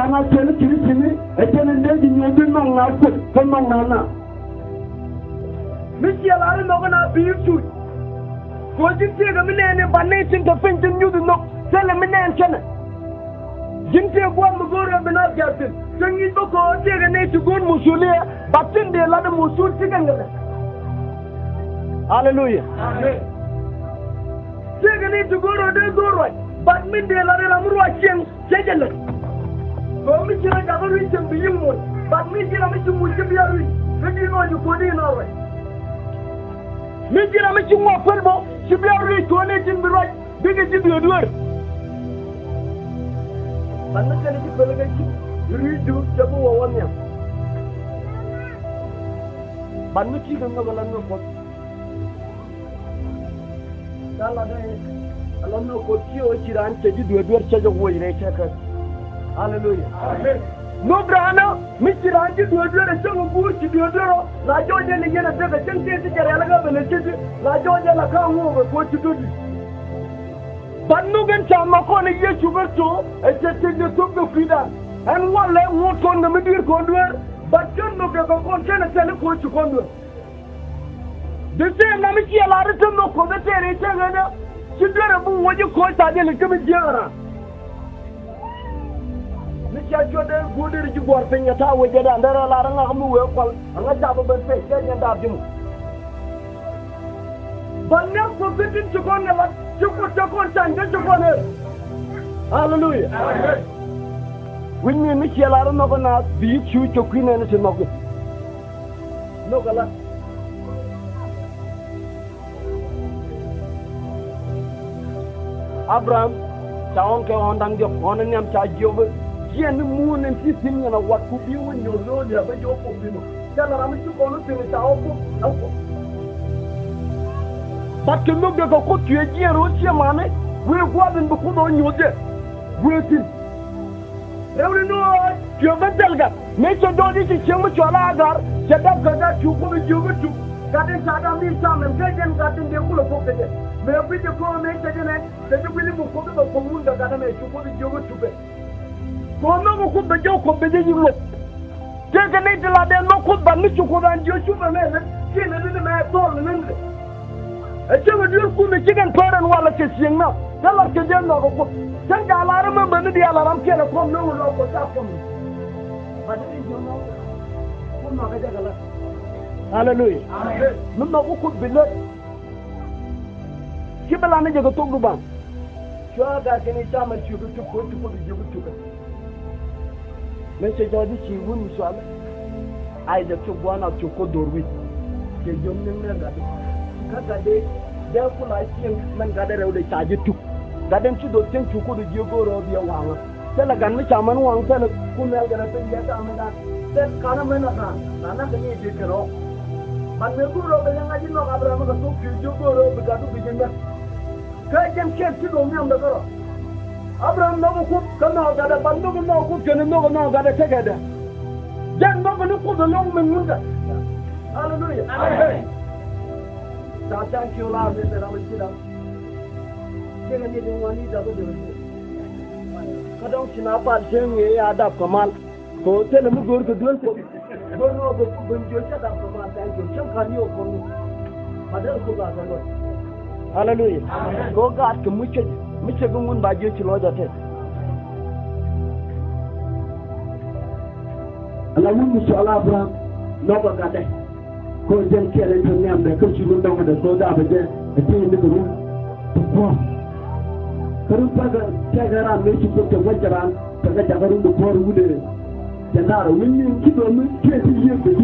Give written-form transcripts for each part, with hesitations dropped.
Chana Chen Kirisini, a tenant in your women last from Manana. Mr. Alan Nogana be you. Was it take a minute by nation to think and you do not tell a minute channel? Jinty one Mugura Benat Captain, sing it to go, take a name to go Musulia, but in the Lada Musul together. Hallelujah. Take a name to go to the door, but midday Lada Muruachian, take a look. For me, I got a reason to you, but me, I'm to Musabi, when you know you put in our way. Maybe I'm making more football, she be already to an agent, the right, bigger to do a word. But not any delegation, you redo Jabu or 1 year. But not even no Galano for Salada, Alano for Kio Chiran, to do a good charge of way, they check us. Hallelujah. No Brana, Mr. Ranji to address a song of bush to do a girl, La Georgia and again a bit of 10 days to get a level in the city, La Georgia La come over what to do. But no can tell Macon a year to go to, and just take the top of freedom. And one leg won't on the middle conduit, but don't look at the concern and tell a coach to conduit. The same Namiki allowed to know for the territory, she did a boom what you call Tadil and come in Jera. Mr. Jordan, good did you go up in your tower get under a lot of well, and let's have a bad face and out him. But now forbidden to go on to put your consent, just upon her. Hallelujah. When you miss your lot of us, be you choose your queen and it's a knocker. No, Gala. Abraham, Town go on your phone and I'm charged over. Yen the moon and system and what could be when you know the other job of you. Tell her I'm to go to the awful. But to look at the cook to a year or your money, we're wasn't before on your death. Waiting. Every know you're a delegate. Make your daughter to show what your lager, set up that you put you to. That is Adam some and get them got in the full of pocket. May I put the coronation in it that you will move for the commune that I make you put it over to bed. No could be joke of the you look. Take a little of them, no could but Mr. Kodan, you should have never seen a little man fall in England. A child you could be chicken parent while it's young now. Tell us to them, no, send the alarm and the alarm can come no local stuff from me. But you know, hallelujah. No who could be not. Kibalani to talk about. Sure, that any time you go to put you to Message of this you wouldn't swallow. Either to one or to go door with the young men. Because therefore, I think men gather out the charge to. That them to do things to go to Yogo or the Awama. Tell a gun which I'm one fellow who never get a thing yet. Then Karamana, another need you can all. But the good of the young I did not have a book you go over because to begin with. Take them chance to go on the girl. Abraham no cook come out that a bundle no cook and no that a take it. Then no one put the long man. Hallelujah. Thank you, Lord, that I will sit down. Then I didn't want it to do. I don't see now, but saying, I adapt from all. Go tell him to go to do it. Go over when you shut up from all. Thank you. Some can you for me. But that's good. Hallelujah. Go God to much. Mr. Gungun by Judge Lord at it. Allow me to Abraham, no got it. Go then kill it to them because you don't know what the soda over there, a thing in the room. Karupaga, take around, make you put the wedge around, to get a room to pour wood. Janara, when you keep on 20 years to do.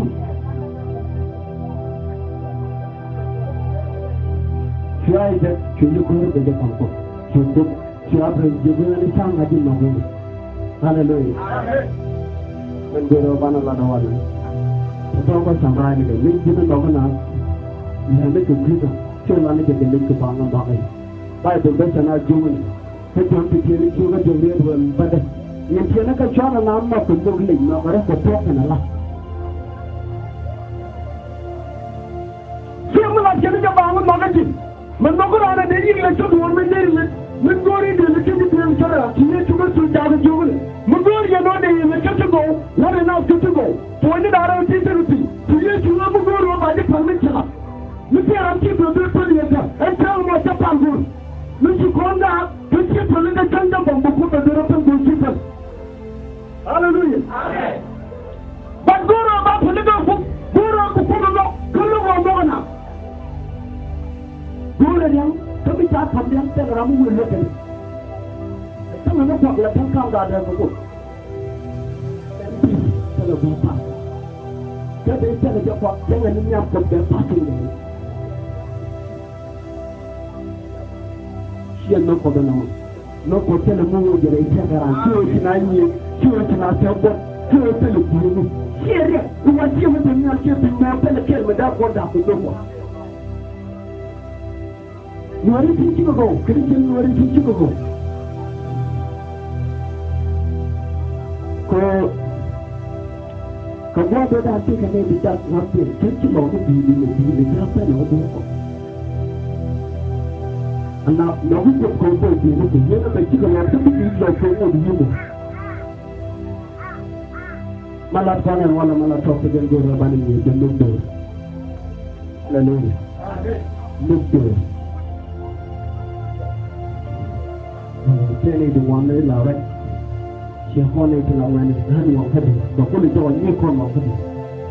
Try that to look over the comfort. To have given time I did not know. Hallelujah. When they were one of the other. The talk of somebody, the link didn't organize. You have make a greater. Children get the link to Bang and Bang. By the best and I join. Take on to kill it, you got your real one. But you can make a child and I'm not to go link, no, but that's a talk and a lot. Someone like getting a Bang and Bang. Manogara and the English of women, Mugori, the little children, she is to go to Java Jubilee. Mugori, you know, they Kuchi Konda, Kuchi Polina Kanda Bambuku, the European goalkeeper. Hallelujah. Amen. But Guru about political Guru Kupuno, Kulu Mona. Guru Young, come and talk from the Instagram will look at it. Some of the people that come down there will go. Tell the people. Tell the people, tell the young people they're passing. No problem. No hotel move the Instagram. Two is in two is in our temple. Two is in the room. Here, you want to see what I'm not keeping my pellet without what I could do. You are in Chicago. Christian, you are in Chicago. Come on, but I think I may be just one day. Can't you know the people? And now, no one will go for you. You know, the chicken was a bit like you. Malatan and one of Malatop again go running with the look door. Hallelujah. Look door. Tell you the one they love it. She wanted to know when it's honey or honey, but when it's all you come up with it.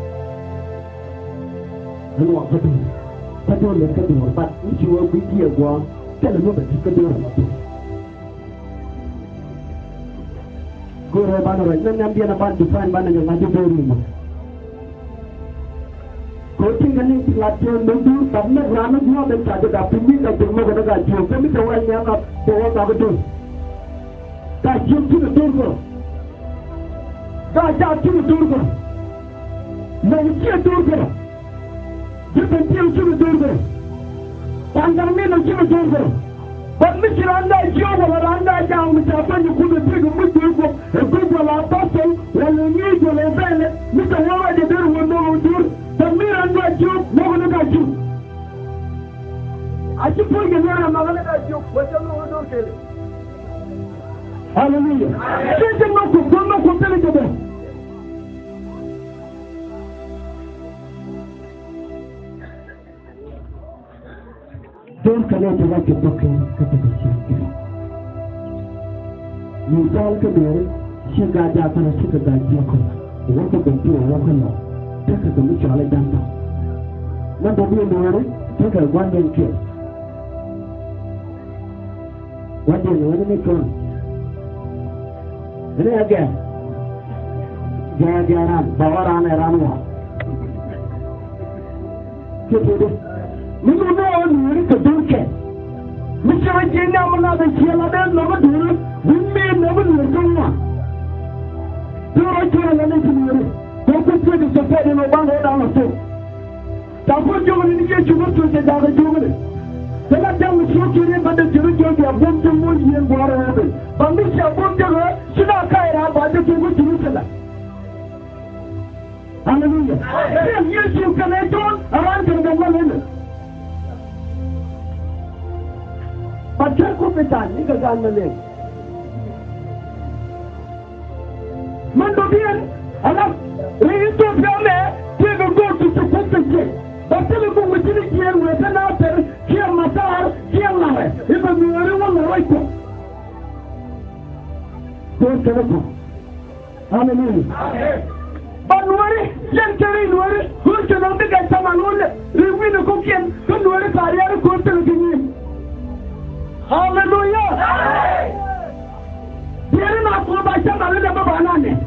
And what to do? I don't look at you, but if you will be here, one. Tell them what you can do. Go around and then I'm being about to find one in the magic room. Coaching and it's like you're no do, but not run more than started up to me that you're not going to get you. Come to one young up for what I would do. That's you to the door. That's out to the door. No, you can't do it. You can tell to the door. And I'm in a children. But Mr. Anda, Joe, Anda down with a friend who could take a good people, a good apostle, when you need your event, Mr. Howard, the girl will know you. But me and my Joe, no one got you. I should put you there, I'm not going to get you, but you know, don't kill it. Hallelujah. She's a no good, no good, tell it to them. Don't connect like a book and cut the champion. You don't come here, she got that and she got that joke. What are they doing? Walk along. Take a mutual example. Number one, take a one day trip. What do you know? When they come? And then again, Garan, Bavaran, Aranwa. Get it. We don't know when to do it. Mr. Virginia, I'm not a child, never do it. We may never do it. Don't tell anything. Don't put it to bed in a one down the floor. Don't put you in the get you to the dollar doing it. Then I tell the children, but the children have one to 1 year water. But Mr. Bunker should not carry out by the two to Jerusalem. Hallelujah. Yes, you can enter around the 1 minute. But check up with that, niggas on the leg. Mandobian, I love you to tell me, take a go to support the king. But tell you with the king with an answer, here, Matar, here, Lare, even you are one right. Don't tell them. Hallelujah. But worry, gently worry, who should not get someone who will win a cooking, don't worry, career, go to the king. Hallelujah! There is not one by some other banana.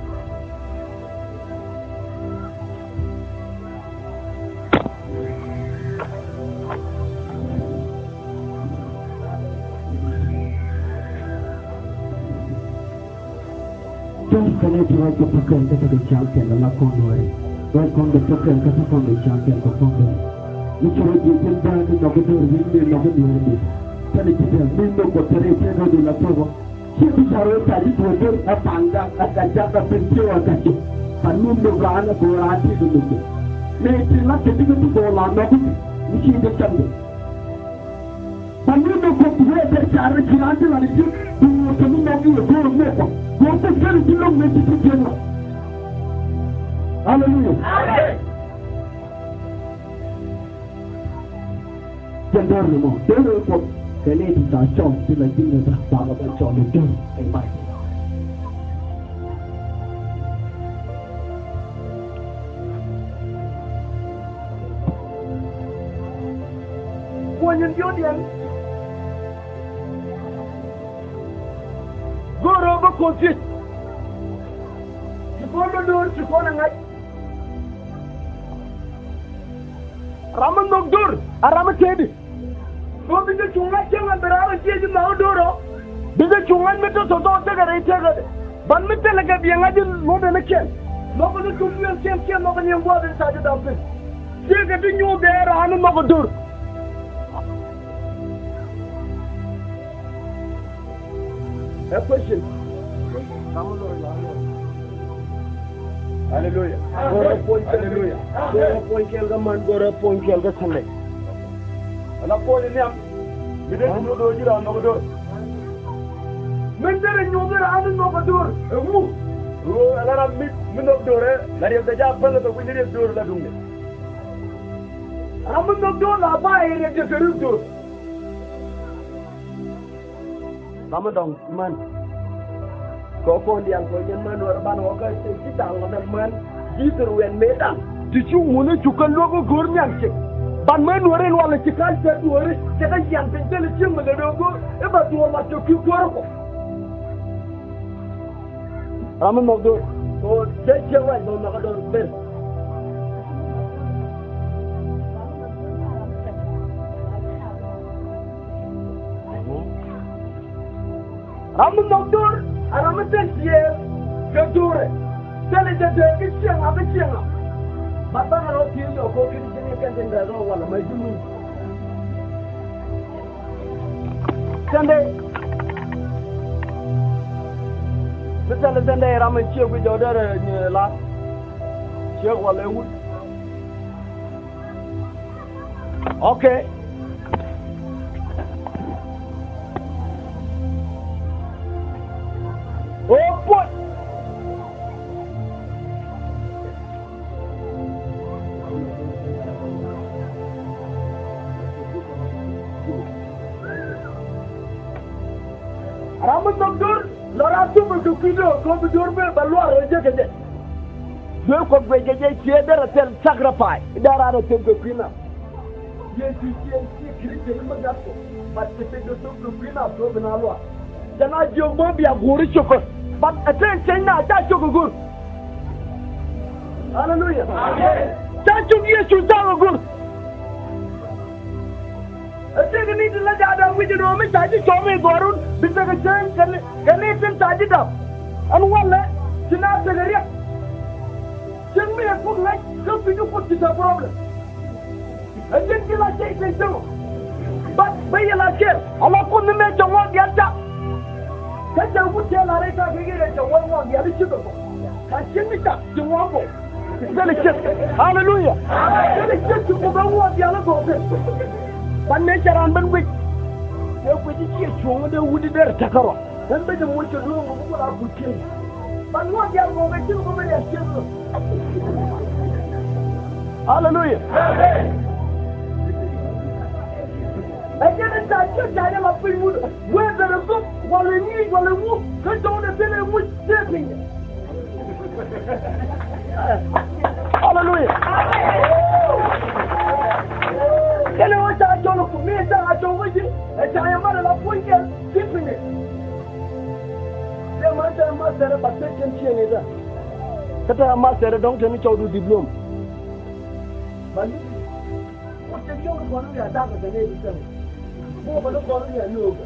Just connect like the token to the champion, the Laconway. Welcome the token to the champion, the token. Which will be put down in the window of the window. Tell it to them, we know what they say in the Togo. She is a road that it will do a panga at the Java Pinto or Tachi. And no Rana or Auntie to do it. May it not be able to go on, which is the Sunday. And you know what the charity until I do, who was coming out of your maker. What the very deal makes it to general. Hallelujah. General, cái này thì ta chọn thì là chính người ta bảo là ta chọn được chưa anh bài Quân nhân vô điện Go rồi bắt con chết Chỉ con nó đưa chỉ con là ngay Raman nok dur Araman tedi Go bisa chungan jangan berapa dia mau duro bisa chungan meto soto tegare tegare ban meto lagi biang aja lo dana ken lo ko tujuan ken lo ko nyem bo den saja dapat dia ke tu nyu der anu nok dur A question. Hallelujah. Hallelujah. Gora point kelga man gora point kelga Sunday. Ala point ni am. Bide no do jira no do. Men dere nyogera anu no do. Emu. Ro ala mit min no do re. La re da ja bal do ni re do la dunge. Am no do la ba re de feru do. Lama dong man. Kau diang kau yang man warban wakar kita angkat man jitu wen medan. Dicu mula cukan logo gornyang cek. Ban man waren wala cikal satu hari kita yang penting lecing mengedogo. Eba tu wala cuki kuarko. Ramen magdo. Kau cewek dong nak ada ber. Ramen magdur. Araman tersier, kedure, terlihat kesiang apa kesiang? Bapa kalau tiada kau kini kini kan tenda wala majnun. Sende, betul sende ramen cium ke jodoh ni lah, cium wala ud. Okay. Oh boy! Ramen doktor, loratu berdukido, kau berdur berluar aja kerja. Dua kau kerja je darah ter sacrifice, darah ada tem kena. Ye je kerja macam tu, pasti tu kena tu benalu. Jangan jumpa biar guru cukup. But attention now, that's your good. Hallelujah. Amen. That's your year to tell good. I think I need to let out with the Roman. I just saw me go around because the church can even touch it up. And one let you not the area. Send me a good light, look to put this a problem. I didn't feel like taking so. But by your last year, I'm not going to make the one get up. Kata wuce la rai ta gege da jawan ya li shiga ko ka shimita jawan ko dole ce hallelujah dole ce ko ban wa ya la ko ban ne jaran ban gwi sai ku ji ce ciwo da wudi da takaro dan da mu ce zo mu ku la ku ce ban wa ya ko ga ci ko ba ya ce hallelujah Again, I just had a free wood. Whether the book, while they need, while they move, because on the dinner was stepping. Hallelujah. Can I watch out for me? I told you, and I am not a point yet, keeping it. There must have a second chain is that. That I must have a don't tell me to do the bloom. But what's the show going to be a dog at the neighbor's? Oh, but look on here, look.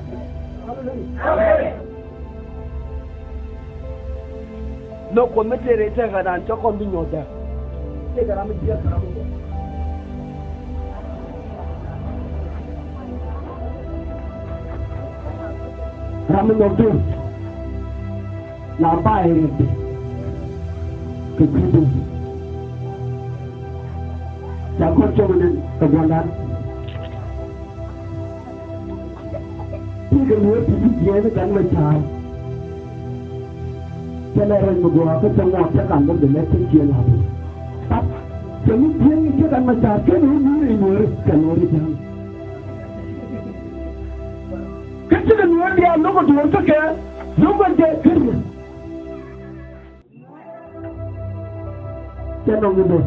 No committee take and talk on the note. Take a ramen here. Ramen of two. Now buy it. To people. Jakon Choman and cái muối thì dễ với cảnh với trái cho nên rồi một gò cái trong ngọt chắc ăn được để lấy cái chia làm tắt cho những tiếng như chắc ăn mà trái cái núi này muối cả núi đi chăng to the new idea, no one to want to care. No one gets it. Get on the door.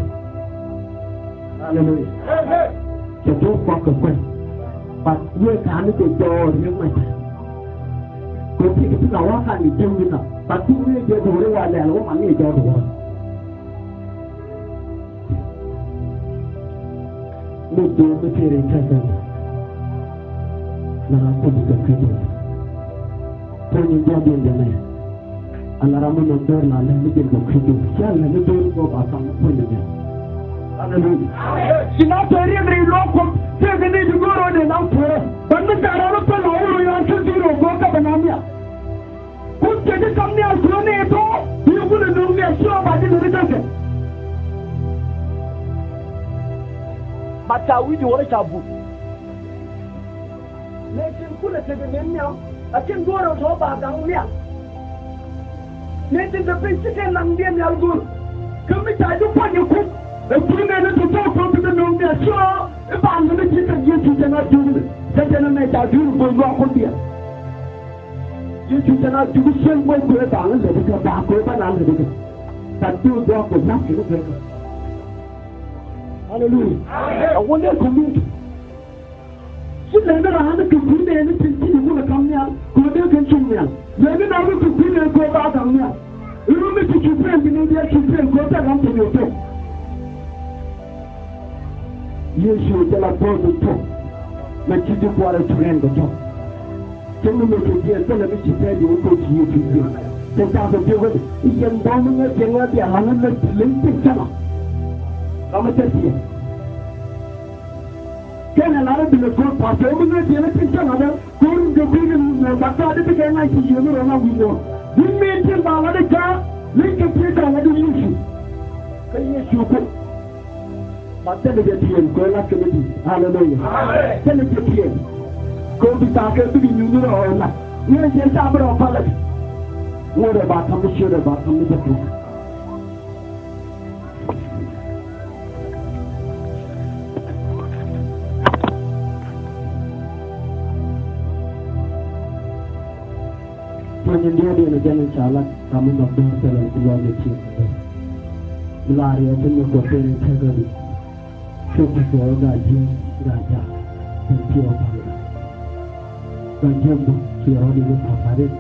Hallelujah. The door walk away. But you can't take the door, you might. Go take it to the walk and you do it. But you will get the way while they're all money door to one. No door to carry it. Now I put the people. Turning down the man. And I am not there now. Let me get the people. Shall let me do go about some point again. Hallelujah. She not very local. Say they need to go on and out for. But Mr. Arapan over your children of Boca Banamia. Who can you come near Cronito? You wouldn't do me a show about the return. But I will do what I shall do. Let him put a second now. I can go on top of Danglia. Let the basic and Landian Algo. Come to try to find your cook. The criminal to talk to the known their show. If I'm going to get a you cannot do it. Then I tell you go walk on here. You cannot do the same way to a balance of the back over and under it. That you walk with nothing. Hallelujah. I wonder community. She never had a computer anything to come here. Go there and show me. Never know to computer and go back on here. You don't make it to friend in India to friend go back on to your face. You should tell a boy to talk. But you do what a friend to talk. Can you make it here? Tell me to tell you go to you to do. Then that's a deal with it. You can dominate the other 100 limited channel. I'm a test here. Can allow them to go past over the electric channel, going to bring in the Bakadi again like you know we know. We made him by the car, make a place on the issue. Can you shoot? But tell it here, go like a baby. Hallelujah. Tell it here. Go to Taka to be new or not. You are just out of pallet. What about I'm sure about some little. When you're in a general child, coming up to the longitude. Malaria, then you go to integrity. Focus for that Jim, Raja, and Pure Panda. Rajambo, she already looked at it.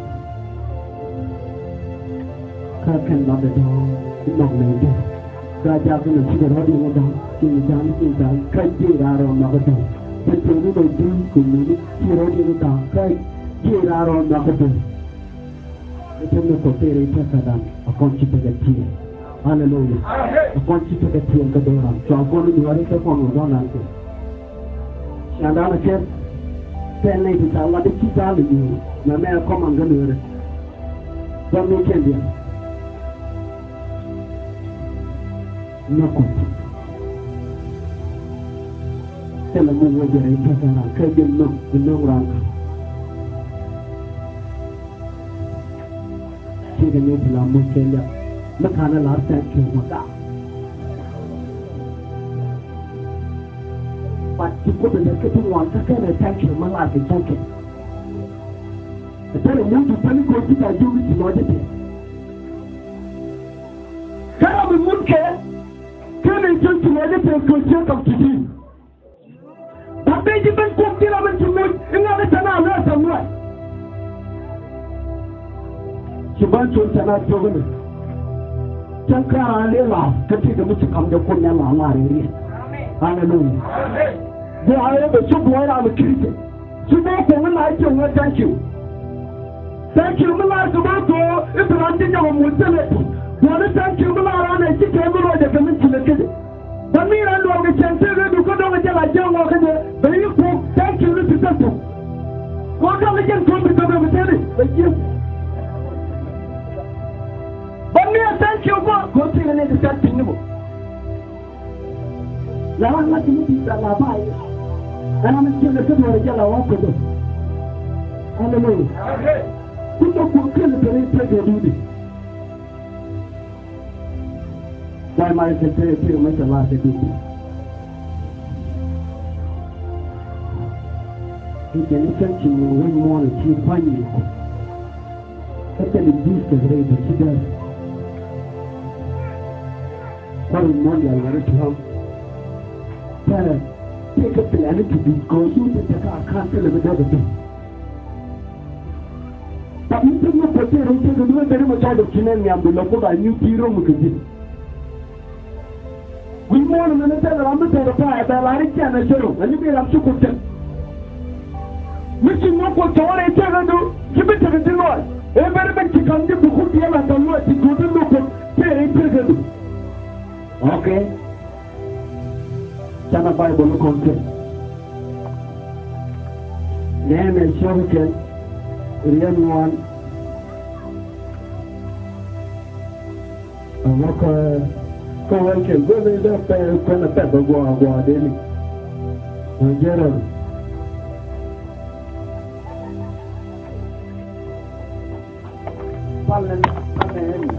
Can not the door, not maybe. Raja, and she already went down, she was down, cut it out on the door. But the little dream community, she already went down, cut it out on the door. Ito ko tere pekadan akon cipagati. Hallelujah. Akon cipagati ang kadoran. So akon ni wari ko kono donan ko. Sianda na ker. Penne di tala de kitali ni. Na me ko mangalure. Ba me kendia. Nako. Tela mo wajere pekadan kay no ran. She can make a Muslim. Look at the last time she was out. But you put the second one, second attack your man as a token. The time you to tell you what you do with your body. Can I be good care? Can I just to let it go check up to you? But they didn't come to me in another time somewhere. She went to China to women. Chanka Lela, continue to come to Konya Mari. Hallelujah. They are able to go out of the kitchen. She won't go and I tell her thank you. Thank you, Mila, to go to if I didn't know what to let you. One thank you, Mila, and she came over the community to the kitchen. But me and the chance to go down until I don't walk in there. But you thank you, Mr. Temple. What can we get from the government? Thank you. But me, thank you, God. Go to the next thing. Now I'm not going to be a labai. And I'm still the good one. Yellow walk with them. Hallelujah. Put up for kill the take your duty. Why might I say to you, Mr. Last duty? Jadi senci orang mana ciuman itu. Kata lebih segera bercidar. Kalau mana yang ada Tuhan, cara mereka pilihan itu dikosu mereka akan terlebih dahulu. Tapi semua perkara itu kedua dari macam dokumen yang berlaku dalam New Hero mungkin. Gimana mana cara ramai terapa ada lari kian ajaru, ini biar aku kucing. Mesti nak cakap itu kan tu, kita cakap tu lah. Berbeza cikgu dia buku dia lah kalau cikgu tu buku dia itu kan tu. Okay. Jangan bayar bolu konten. Ni mention ke Rian Wan. Maka kawan ke berbeza kena tak gua deli. Jangan. Paling ini.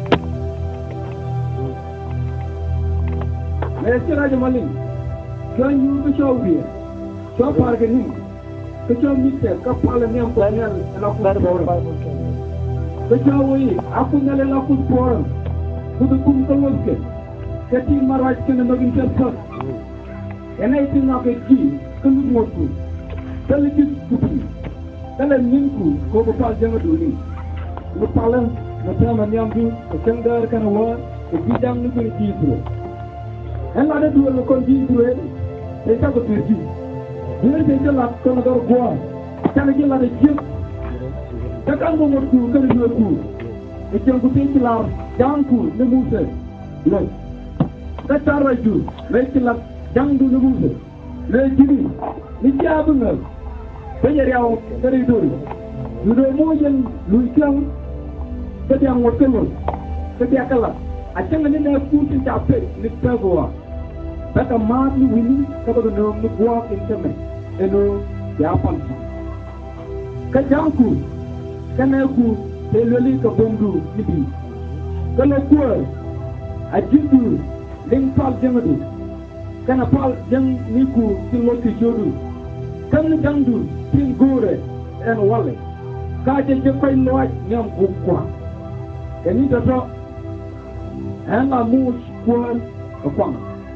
Mereka aja maling. Kan you kacau dia. Kau parkir ni. Kacau mixer. Kau paling yang paling laku orang. Kacau ini. Aku nilai laku orang. Kudu kumpulan ke. Kecil marwaj kena bagi terus. Karena itu nak kecil. Kena mutu. Kalau itu kudu. Kalau minggu kau berpal jangan dulu. Lupalan, macam mana tu, kecengar kan awak, bidang ni berjitu. Yang ada dua lokal jitu, mereka berjitu. Dia mereka lakukan agar gua, cara dia ada jitu. Takkan nomor tu, kan dua tu. Macam tu pencilar, jangan tu, nemusa. Leh, cara itu, pencilar, jangan tu nemusa. Leh jadi, ni siapa benar? Penjariau dari itu. Sudah mau yang luisan. Setiap waktu, setiap kala, acang ini nak kucing capek, ni terbawa. Tapi malu ini, kalau nak buat internet, itu siapa sih? Kejangku, kerana aku terlalu kebomdu ini. Kalau aku, ajitu, lengkap jangan tu. Kerana pal jang niku tinggal tijodu. Kerana jangdu tinggore dan wale. Kaje jepai loaj nyam bukwa. Ini dasar, hanya mus kuat apa?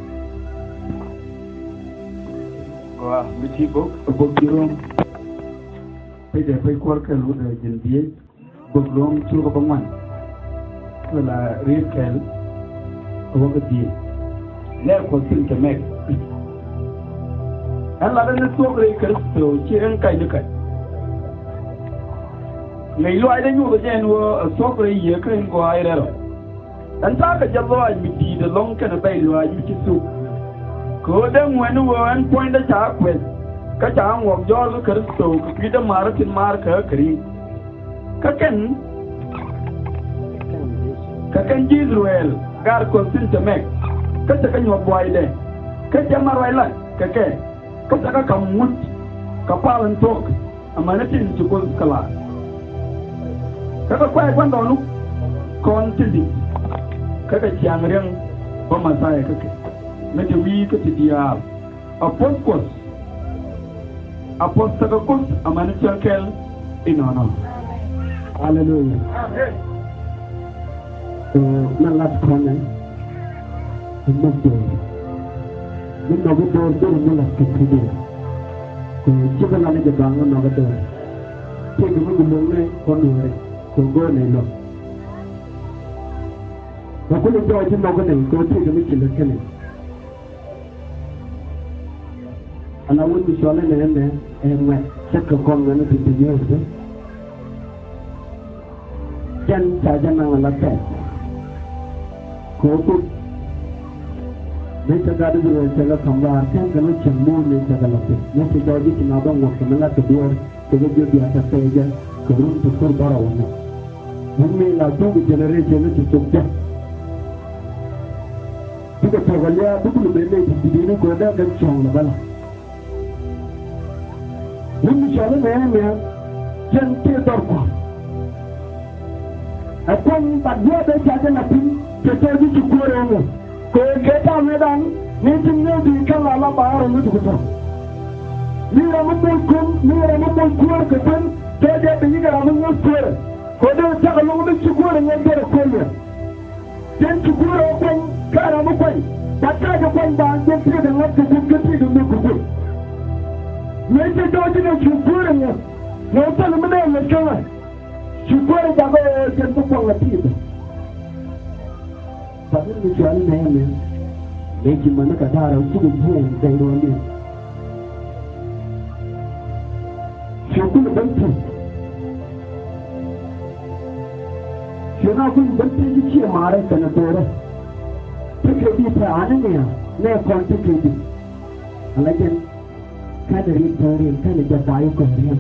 Wah, mesti buk kirim. Pergi kuat ke luar jendian, buklom cukup penguat. Kalau real, awak kecil. Lek konsil kemek. Hanya ada nesok real tu, ciran kai dekat. Ngày loại đấy nhủ cái nó số cái gì cái có ai đó, anh ta cái giờ loại bị đi được long cái nó bay loại như thế su, có đang ngoài nó anh point đã trả quên, cái trả ngọc gió cái cái số cái đó mà cái Israel, gar konsin cemek, cái ngọc boy đấy, cái jamar boy lah, cái kamut, kapal entok, amanah tin cukup kalah. Kakak kuai pun tahu kontindik, kakak siang riang pemasai kakak, nanti wi kakak dia, apos takut aman cangkel inono. Hallelujah. Nalas konen, nabi dor nalas kecil. Jika lagi jebangan nabi dor, tiga minggu konen. Tunggu ni lo. Aku ni jauh je nak ni, kau tu kami cilik ni. Alawun misalnya ni, emak cakap kau ni tu dia tu. Jangan saja nak lakukan. Kau tu, ni cakap ada cakap kamera, kan kalau cemur ni cakap lakukan. Ni cakap jadi kenapa waktu mana kedua, kedua biasa saja. Kerun tukur barawanya. Mungkin lagu generasi itu cukup. Jika tergalih, betul betul di sini kau ada kencang lepas. Misalnya ni, jangan tertorko. Aku tak dia berjaya nanti sesuatu cukup orang. Kau kita medan, ni jenis di kalau bahar itu cukup. mira mo ko que tan de biga mo no sere ko de ta lo mo ci ko ne ngere ko ne den ci ko ko kara mo ko ba ta ga ko ba de ci da ngata ko ko ci do ko ko ne ce do ji ne ci ko ne no ta mo ne ne kala ci ko da ba de ko ko la ti ba ni ci ali ne ne ki mana ka tara su da jiya da ruwan shekul banki shekul banki ji ce mare ta na dore take bi ta ananiya ne kwanta ke bi alajan kada ri dore kada da bayu ko ne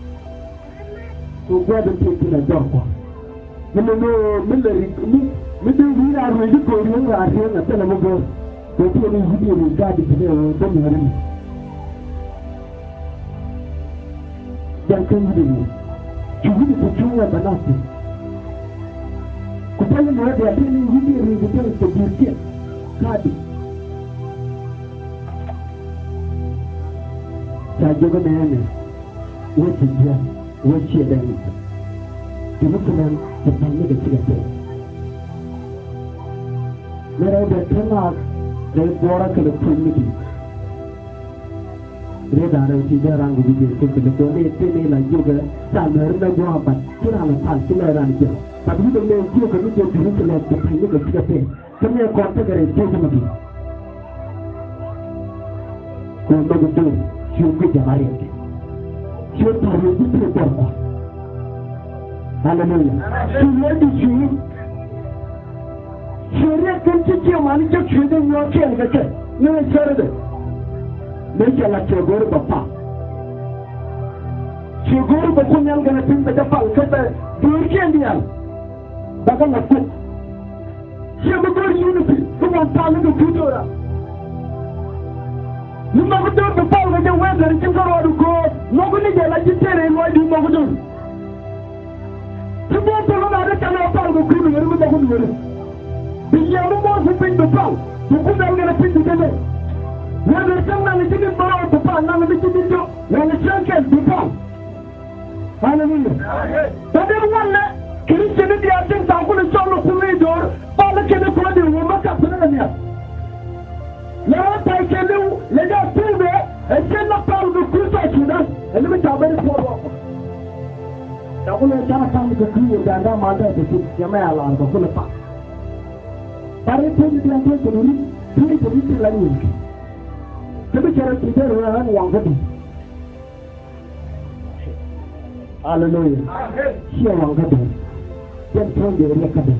to gwada ke kula da ko mun no mun da ri mun da ri ra ri ko ri ra ri na tana mu go to to ni hudi ri ga di da da mu ri dan kan yi ne ki gudu ku tunwa banati ku tani mu da yake ni hudi ri da ta jirke kadi ta jogo ne ne wace jiya wace da ni ki mutunan da tani da kike ta na da tana da bora ka da tunni Reda rauti jarang gigi kumpul itu ni ini lagi juga sama renda gua apa kira lah hal kira ranja tapi itu ni dia kami jadi dulu kalau kita ini kita pe kami kontak kerja jadi mati kontak itu siapa jamari siapa hari itu siapa haleluya siapa di sini siapa kerja jamari jadi sudah nyoceh kerja ni siapa Mereka lah cegor bapa. Cegor bapa yang kena pinta kapal kata durian dia. Bahkan aku. Siapa kau unity? Kau paling tu kudo lah. Lima kudo bapa kerja weather cengkar wadu ko. Nogu ni jalan jitere luar di nogu tu. Semua orang ada kalau apa aku kudo ni aku tak kudo. Dia mau supin bapa. Bukan orang kena pinta kata. Whether someone is in the bar to find none of the video, when the church has become. Hallelujah. But then one Christianity, I think I'm going to solo corridor, Father can afford the woman up to the near. Now I can do, let us do there, and send up out of the crucifixion, and let me tell you what. Now, when I come to the crew, and I'm under the Yamala, the full of fat. But I told you to read the language. Tapi cara kita orang yang gede. Haleluya. Siapa yang gede? Yang tuan dia gede.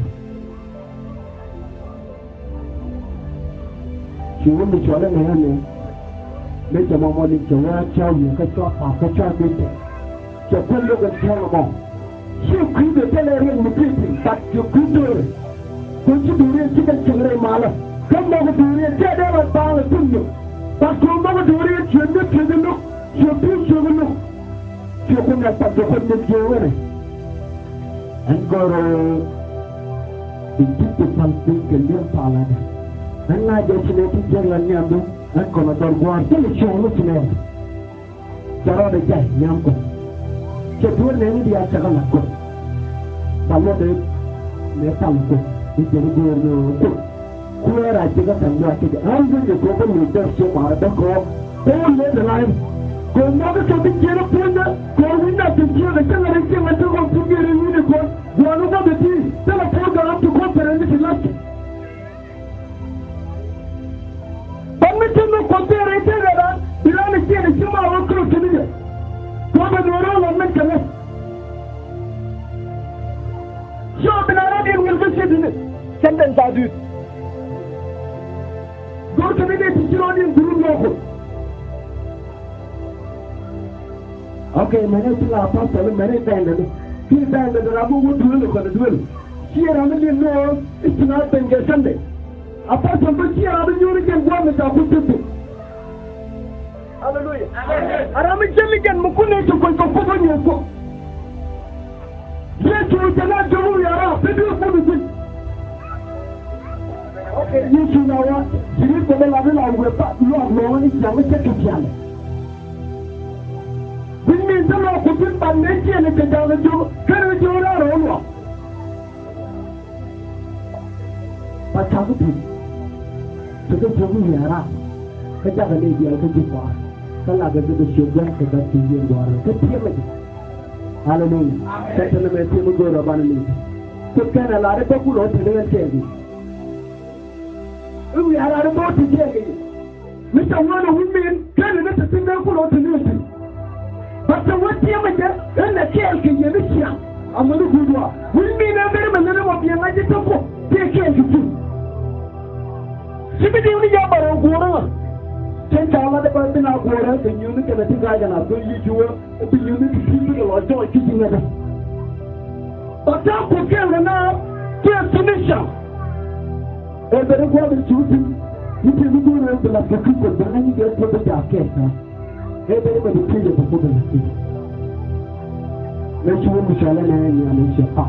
Siapa menjual ni? Mereka mahu menjual jauh, kacau bete. Siapa yang menjual mahu? Siapa kita telah menjadi tak cukup. Kunci durian kita cenderai malah. Kamu durian tiada orang bangla tunjuk. Parce qu'on m'a donné tu es mieux que nous, tu es plus que nous. Tu connais pas de quoi de Dieu. Encore une petite santé que Dieu parle. Un a décidé de dire la niambe, un qu'on a dormi, quelle chose le cinéma. Cara de gars, niambe. C'est tout le monde qui a tiré la côte. Parlons de métal, il te regarde. Kuera juga tangga kita. Anda juga pun mudah semua ada kau. Kau lihat lain. Kau nak sesuatu kira punya. Kau nak sesuatu macam orang yang macam kau punya ini kau. Dua lupa betul. Kalau kau dalam tu kau pergi silat. Pemimpin kau pergi silat. Bila mesti ada semua orang kerja sendiri. Kau berdua orang macam ni. Siapa benar dia mengerti sendiri. Sentence tadi. Don't you need to see in Guru? Okay, many people are possible, many times. Few times the Rabu would do it for the duel. Here, I mean, no, it's not been Sunday. Apart from which here, I mean, you can go with our people. Hallelujah. And I'm again, Mukune to go to you. Yes, you cannot do it. Okay, you should know what? You need to be able to have no one is young, it's a could put my nature and the down the door, can we do our own work? But how to do? So the problem we are at, the Japanese are to do far. The latter of the sugar, the bacteria water, the pyramid. Hallelujah. Second of the will go to Banami. So can a lot of people also never tell you. We are out of more to tell you. Mr. One of women, can you let a single pull out the news? But the what amateur and the chair can you listen? I'm a good one. We mean a very minimum of the United States. Take care of you. Simply only Yabba or Gora. 10 hours about the Nagora, the unit and the Tigan are going to do the unit to keep it or joy kissing them. But now, for now, to a submission. And the water shooting, you can go around the last people, but then you get to the jacket. Everybody kill it before the sea. Let's go to Shalom and Shapa.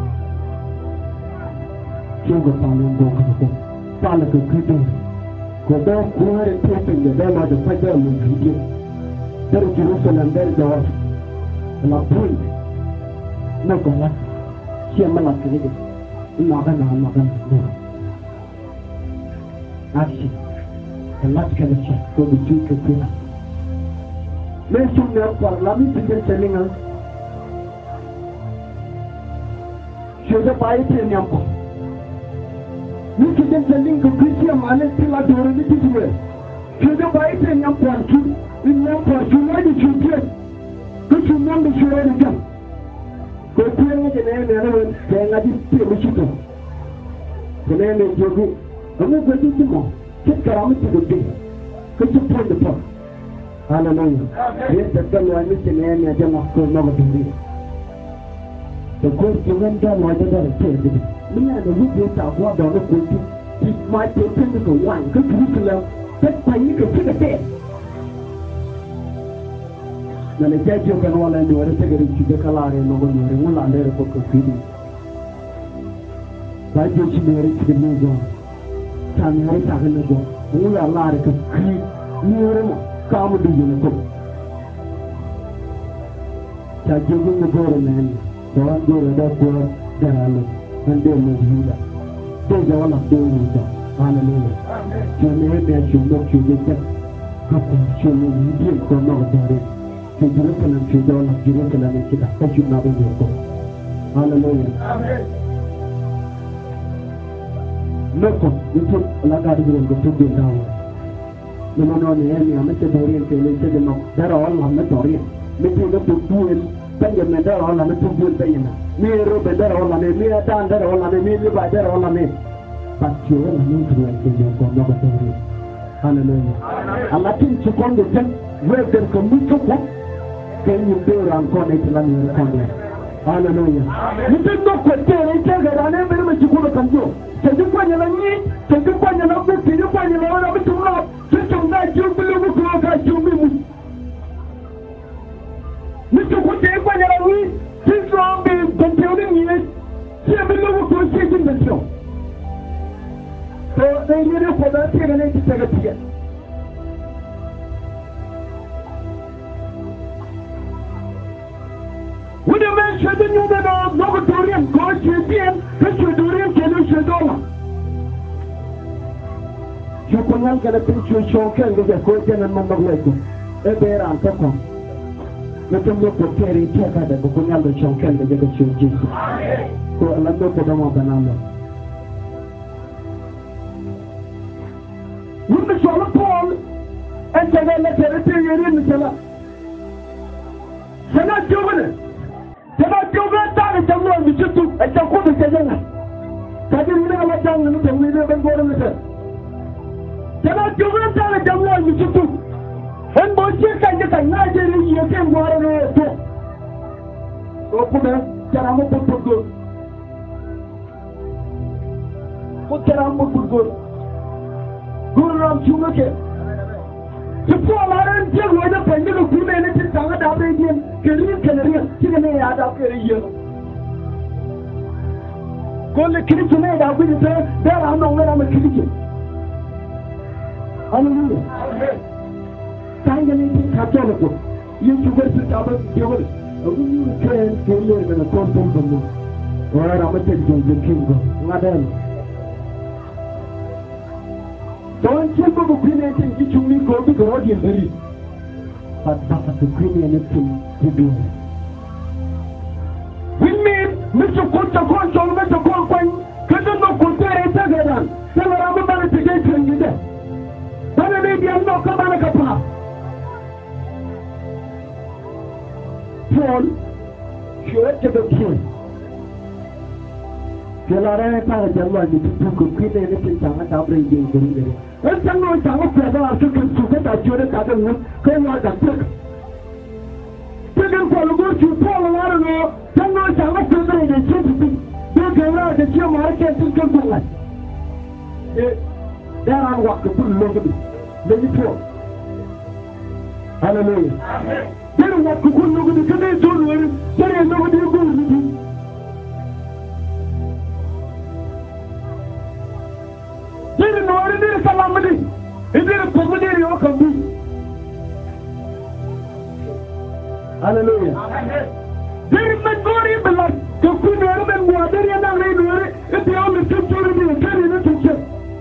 Sugar Palm and Boko. Palaka Creeper. Go back, go ahead and taking the bell of the federal movie. There is Jerusalem, there is the water. And I'll point. No, go on. She am not getting it. I'm not going to. Action. The last kind of check. Go to Duke of Queen. Let's do now for Lamy people telling us. Show the bite in your book. You can tell link of Christian man still at the religious way. Show the bite in your point. In your point, you might be true. But you know the show again. Go playing it in everyone saying I didn't see Michigan. The name is Yogu. I'm not going to do more. Take care to the day. Could you point the point? Hallelujah. Yes, the fellow I miss in any of them of course never can be. The good to run down my other said, me and the witness of what I'm going to keep my technical wine. Good curriculum. That's why you can take a bed. Now the judge can all and do a second to the color and over your one under a book of feeding. Why don't you marry to the new one? Time right ago, all a lot of creep near. Come to you. Taking the golden man, don't go to that word, Daralo, and then with Judah. Take all of them. Hallelujah. So maybe I should look you with that. Couple, show me you did for no daughter. To Jerusalem, to all of Jerusalem, and to that you not in your book. Hallelujah. Amen. Look, you took a lot of the two down. No, I'm a Dorian, they're all on the Dorian. Making up to do it, Benjamin, they're all on the two good Benjamin. Me, Ruben, they're all on it, me, Dan, they're all on it, me, by they're all on it. But you're a new influence in your Dorian. Hallelujah. I'm not to come to them where there's a mutual book. Can you build on connect and your conduct? Hallelujah. You did not quit there, and tell that I never met you could come to. So you find your need, so you find your number, you find your number to love. You believe that you mean. Mr. Potato, when you're with this wrong being continuing years, you believe to see in the show. So they need it for that here and 87 years. When you mention the new Novatorian, God, you see him, that's your Dorian, can you show dollar? You can not get a picture of Shonkel with a quotation and number letter. A bear and Tokon. Let them look for Terry Tucker, the Bukunal Shonkel, the Jagasu Jesus. Who are not for them of the number. You may show a Paul and say, let her tell you in the cellar. Senat Juvenile. Senat Juvenile, that is the one you took at the Kudu Senate. That is never done and we live and go to the Senat Juvenile, that is the one you took. And Moshe can get a Nigerian, you can go away. Open it, Jaramo put good. Put Jaramo put good. Go around to look at. To fall out and tell you the pen of 2 minutes in South Arabian, Canadian, Chicken out of a year. Go the kitchen made out with her, there I know where I'm a kitchen. Hallelujah. Tanganyika Catholic. you get to cover the other. You can't get in a content from me. Or I'm a taking the king. Madam. Don't check over creating each unique go to the audience. But that's the creamy anything to do. We mean Mr. Coach, Mr. Coach, because no compare it again. Tell her I'm about to get you there. But maybe I'm not coming like a pop. Paul, sure to the king. Kelare para jalan di tuku kita ini pencanga tabrak jadi. Enggak canga pada asal suka tajur kadang keluar dapat. Jangan kalau guru Paul orang no, jangan canga pada ini jadi. Dia keluar dia market itu keluar. Darah waktu pun lagi. Jadi Paul. Haleluya. Amen. Darah waktu pun lagi kena jual. Darah lagi dia guru. Diri no ori diri salamadi. Idiri pogudiri okambi. Hallelujah. Amen. Diri magori belas. Kukuni ori menguadiri na reino ori. Iti ori tunturi ni kari ni tunche.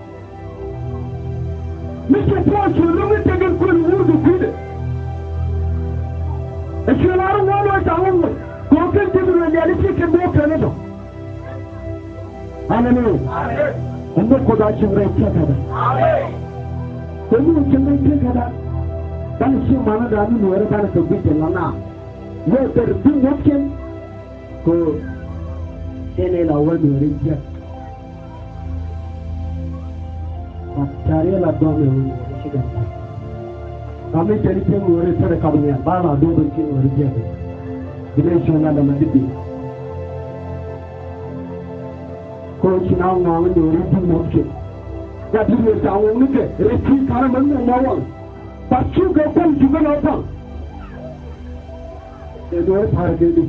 Mr. Paul chulungi tegen kuri urdu kuide. Eshularu walo itaungu. Kokin tibiru realisi kembo kanedo. Hallelujah. Amen. Anda koda cengrai cakap. Amen. Kamu cengrai cakap. Dan si mana dah ni luar dah sebut jelana. Ia terbingungkan. Ko, ini lawan luar dia. Cari lah dua minggu sih. Kami cari cengrai luar sana kamu yang bala dua berkini luar dia. Ini semua dah mati. Kalau Cina orang itu orang mungkin, jadi mereka orang itu reti karena mereka mawan, pasti gopal juga lapang. Itu harga itu.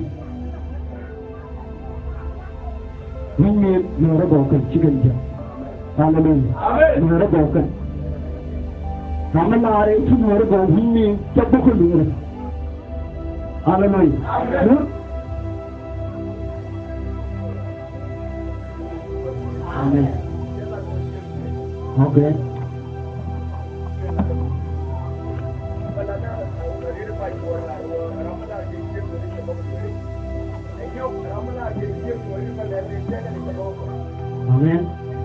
Ini mereka bukan cikan je, Haleluya. Mereka bukan. Kami lari itu mereka ini cepat keluar. Haleluya. Amen. Okay. Amen.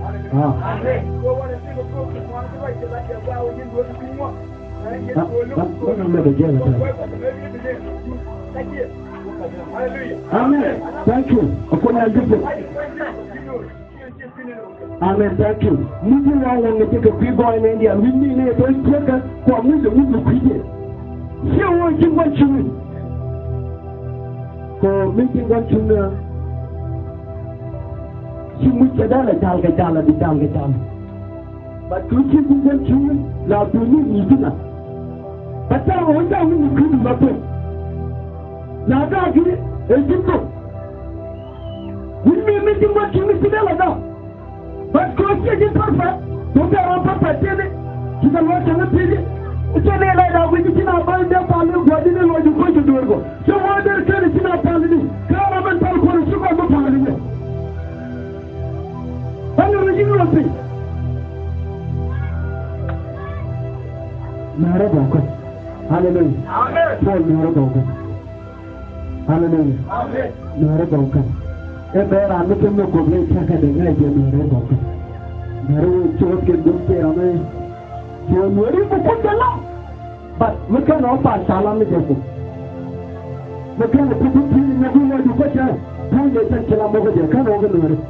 Amen. Thank you. Amen. Thank you. Mungkin orang yang kita pribadi ni dia, mungkin ni tu kita kuamu tu mungkin kita. Siapa yang buat cuma? Kau mungkin buat cuma. Cuma cedera jalan di jalan. Batu cuma buat cuma, lalu ni itu nak. Baca orang ni mungkin batu. Lalu lagi, itu. Mungkin buat cuma cedera dah. But because you perfect, don't get on perfect, you can watch on the TV. It's only like that we can buy their family, what did you go to do? So why they're telling you not family? Come and tell for the sugar of family. And the original thing. Maraboka. Hallelujah. Amen. Paul Maraboka. Hallelujah. Amen. Maraboka. Ebera amete mo koble chaka denga je mere boko mere chot ke dukte ame je mere boko dala but we can offer salam me jeko we can put it in the room and go cha pun je san salam mo je kan ho gele mere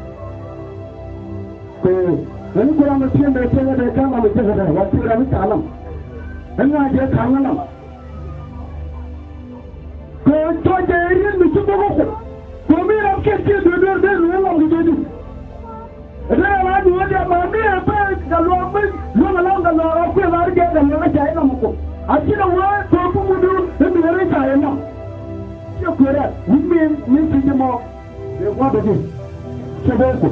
ko ani ko am tien de tena de kan am je da wa ti ram salam anga je khangalam ko to je rin mi su boko Kami nak kerja dua-dua orang itu. Ada orang dua dia mami apa kalau apa, kalau aku yang lari dia kalau nak cari nama aku. Asyik orang tu muda itu orang cari nama. Siapa kira? Ini sih mau. Apa bagi? Siapa aku?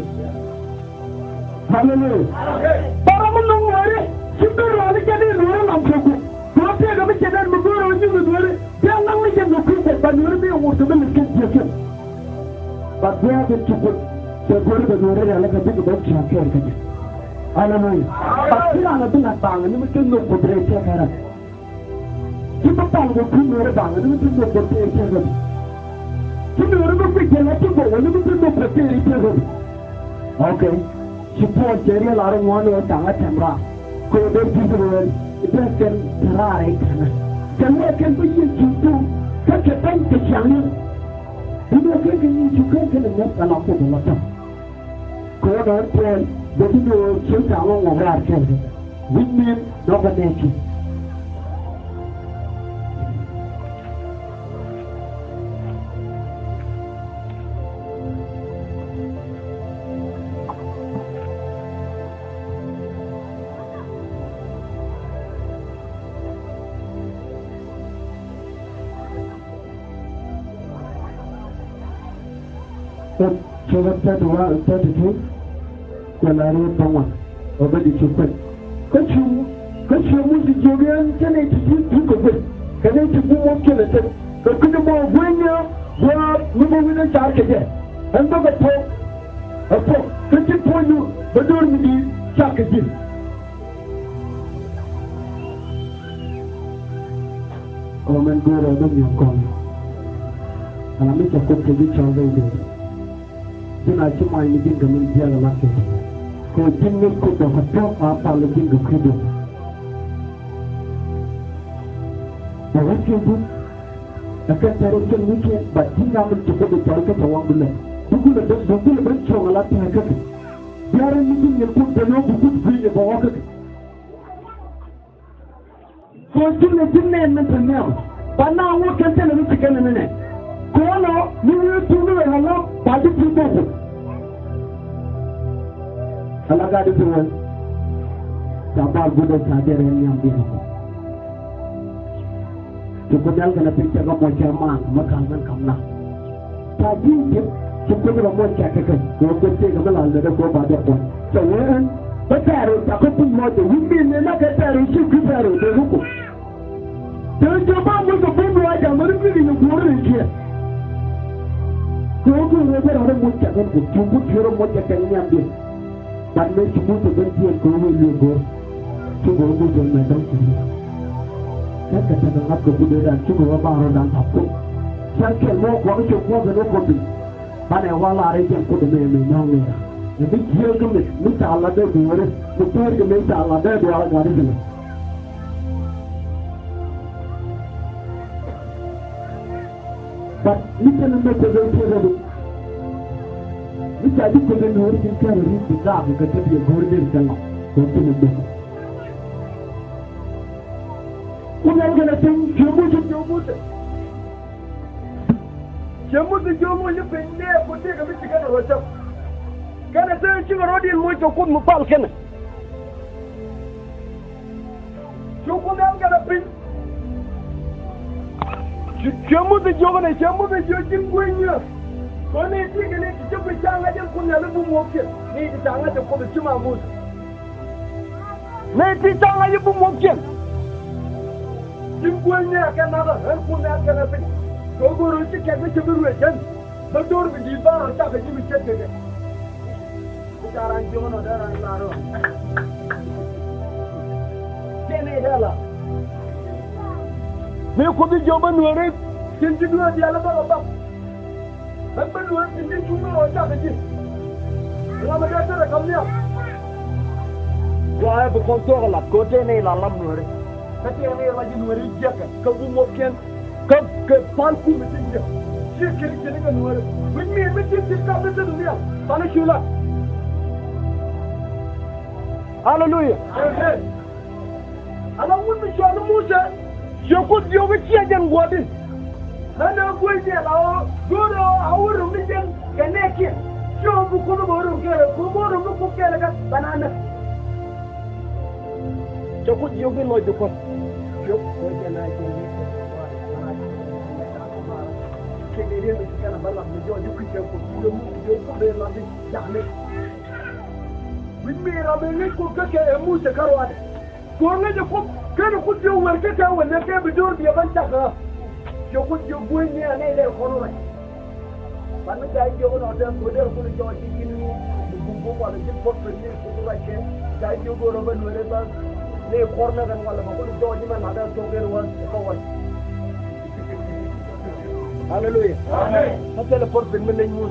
Haleluya. Para menunggu hari, siapa orang jadi orang nampak aku. Kalau kami jadi menunggu the word, they are not making the people, but you'll be able to make it. But where did you put the word of the word like a big boat? Hallelujah. But still, I'm not bang, and we can look for the check. People bang the premier bang, and we can look for the check. People are big, and let you go, and we can look for the check. Okay. Support Jerry, I don't want to tell a camera. Go to people, it doesn't try. Can we can be you to such a thing to channel? You know, you can't get a lot of the water. Go on, plan. The video shows how long our children. With me, domination. So that's 32. When I wrote someone already to quit. Could you move the Julian? Can I do it? Can I do more killing? But could you more when you're moving a charge again? And not a poke. Could you point you, but don't be chuck again? Oh, man, God, I don't know calling. And I make a cook to reach out there. Then I took my meeting in the market. Continue to the hotel after looking the credit. The rest you do, a preparation weekend, but he never to go to target for 1 minute. You could have just been a show a lot of cooking. They are meeting you put the no good green about it. Continue to name it now. But now what can tell you in a minute? Corner, you will do a lot by the people. Alaga di tuan, sabar budak sahaja yang dia. Cukup dah kena picture kamu macam makan kamna. Tadi cukup kamu macam kan, kau kerja kamu lalu dah kau baca pun. Jangan, betul. Aku pun mau tu. Wimpi ni nak betul, cukup betul. Teruk. Terjumpa muka pun aja, mereka ni orang dia. Kau tu orang macam kan, cukup orang macam yang dia. But make you move to the and go where you go to go to my donkey. That's a lot of good and to go about and up. Some can walk one to walk and open. But I want I can put the name in now. The big here comes Mr. Alade, the third Mr. Alade, the algorithm. But listen and make the very which I think the North is going to reach the top because of your golden salon. What are you going to think? Jamu the Jomo, you been there for take a Michigan or so. Can I say you already in which you couldn't move can? You could not get a pin. Jamu the Jomo, Jamu the Jim Queen. When they think they need to be done, I just couldn't have a boom walk in. Need to tell us for the Chima Moose. Maybe tell us you boom walk in. Jim Quenya can never help one that can happen. Go to the cabin to be written. But don't be devour and talk at Jimmy Check again. Which are on John or there and Laro. Kenny you could be Joban worried since you do the Alabama. But you are in the tumor or Javaji. Ramagata come here. Why because all of Cote Lamur? But you are like you were jacket, Kabumokian, Panku with India. She's killing a word. With me, with this coming to the meal. Panashula. Hallelujah. And I wouldn't show the Musa. You could do with Chagan Wadin. And I'm going to allow good our religion connection. Show Bukuno, Kumoro, banana. So put you in like the cost. You can I with me, I'm a little cook and mousse a carrot. Go on the cook. Can put your work at our when the table door be a bunch of her. You put your boy near an area corner. But the guy you want to go there for the George in you, the book on the good for the right here. Guide you go over wherever they corner and one of the George and other together was forward. Hallelujah. That's the person million news.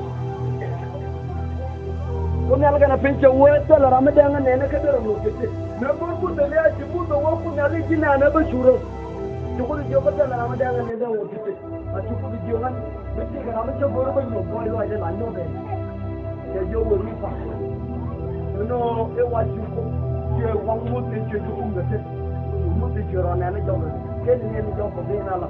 When I'm going to pinch a word, tell her I'm a damn and a cadet. Never put the layer to put the work on Allegina and never sure. You put your hotel and I'm a damn and never would it. But you put it your hand, but take an amateur wherever you boy like that. I know that. You will be fast. You know, it was you one more thing you do the tip. You move it your on any job. Get in any job for being Allah.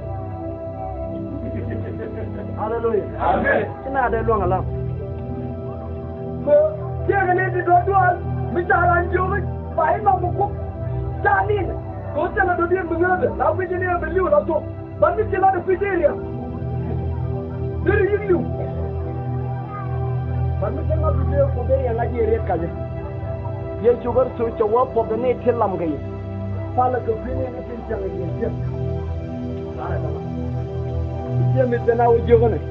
Hallelujah. Amen. It's not that long enough. So, here it is, Mr. Aranjo, by my book, Charlie. Go tell her to be a brother. Now we didn't believe it at all. But we still have a area. Very you. But we cannot be there for day and like a red color. Yes, you were to work for the nature Lamgay. Follow the opinion of his young again. Jim is now given it.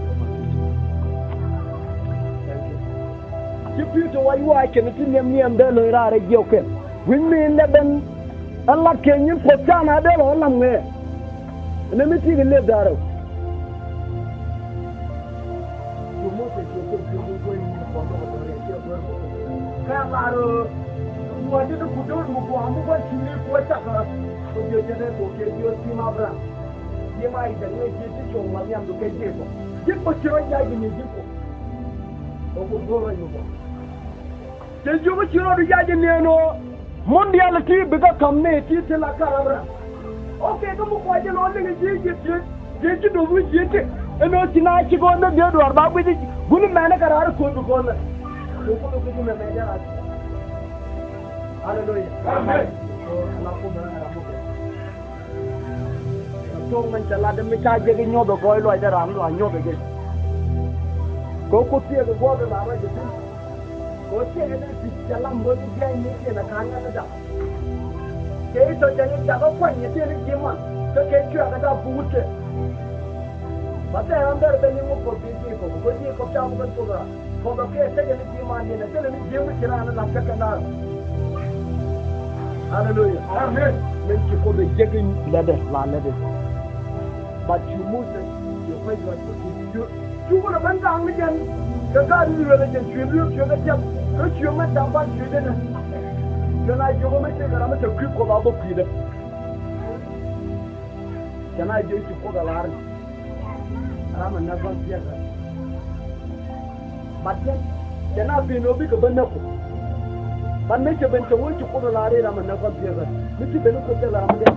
You to why you I can see me and then a joker. We mean Lebanon. Allah can you put down a bell on there. And let me see the live there. You must have going Camaro. What did you put on what you live with her? So you didn't get your team of them. You might have made this show Mariam to get you. You put your eye in the people. Did you what you know the Yagino? Mondiality because community till a carabra. Okay, come on, quite an only did you do with it? And no tonight you go on the other about with it. Good man, I got could go on. Hallelujah. Amen. So much a lot of me getting your boy like that. I'm not your again. Go put here the water. Go say that it's a lamb going to get in a Canada. Case of the point you tell him one. So get you at that boot. But I am there when you move for these people. When you come down with for the case, second demand in a telling you which are not second hour. Hallelujah. Amen. When you call the jigging leather, but you move it, you fight what you would have went down again. The God is religion, you look, you're the jump, which you met down by you didn't. Then I go make it, I'm a grip of our Peter. Can I do it for the large? I'm another theater. But then, can I be no bigger than no? But make a bench of what you put a large, I'm another theater. Mr. Benuko,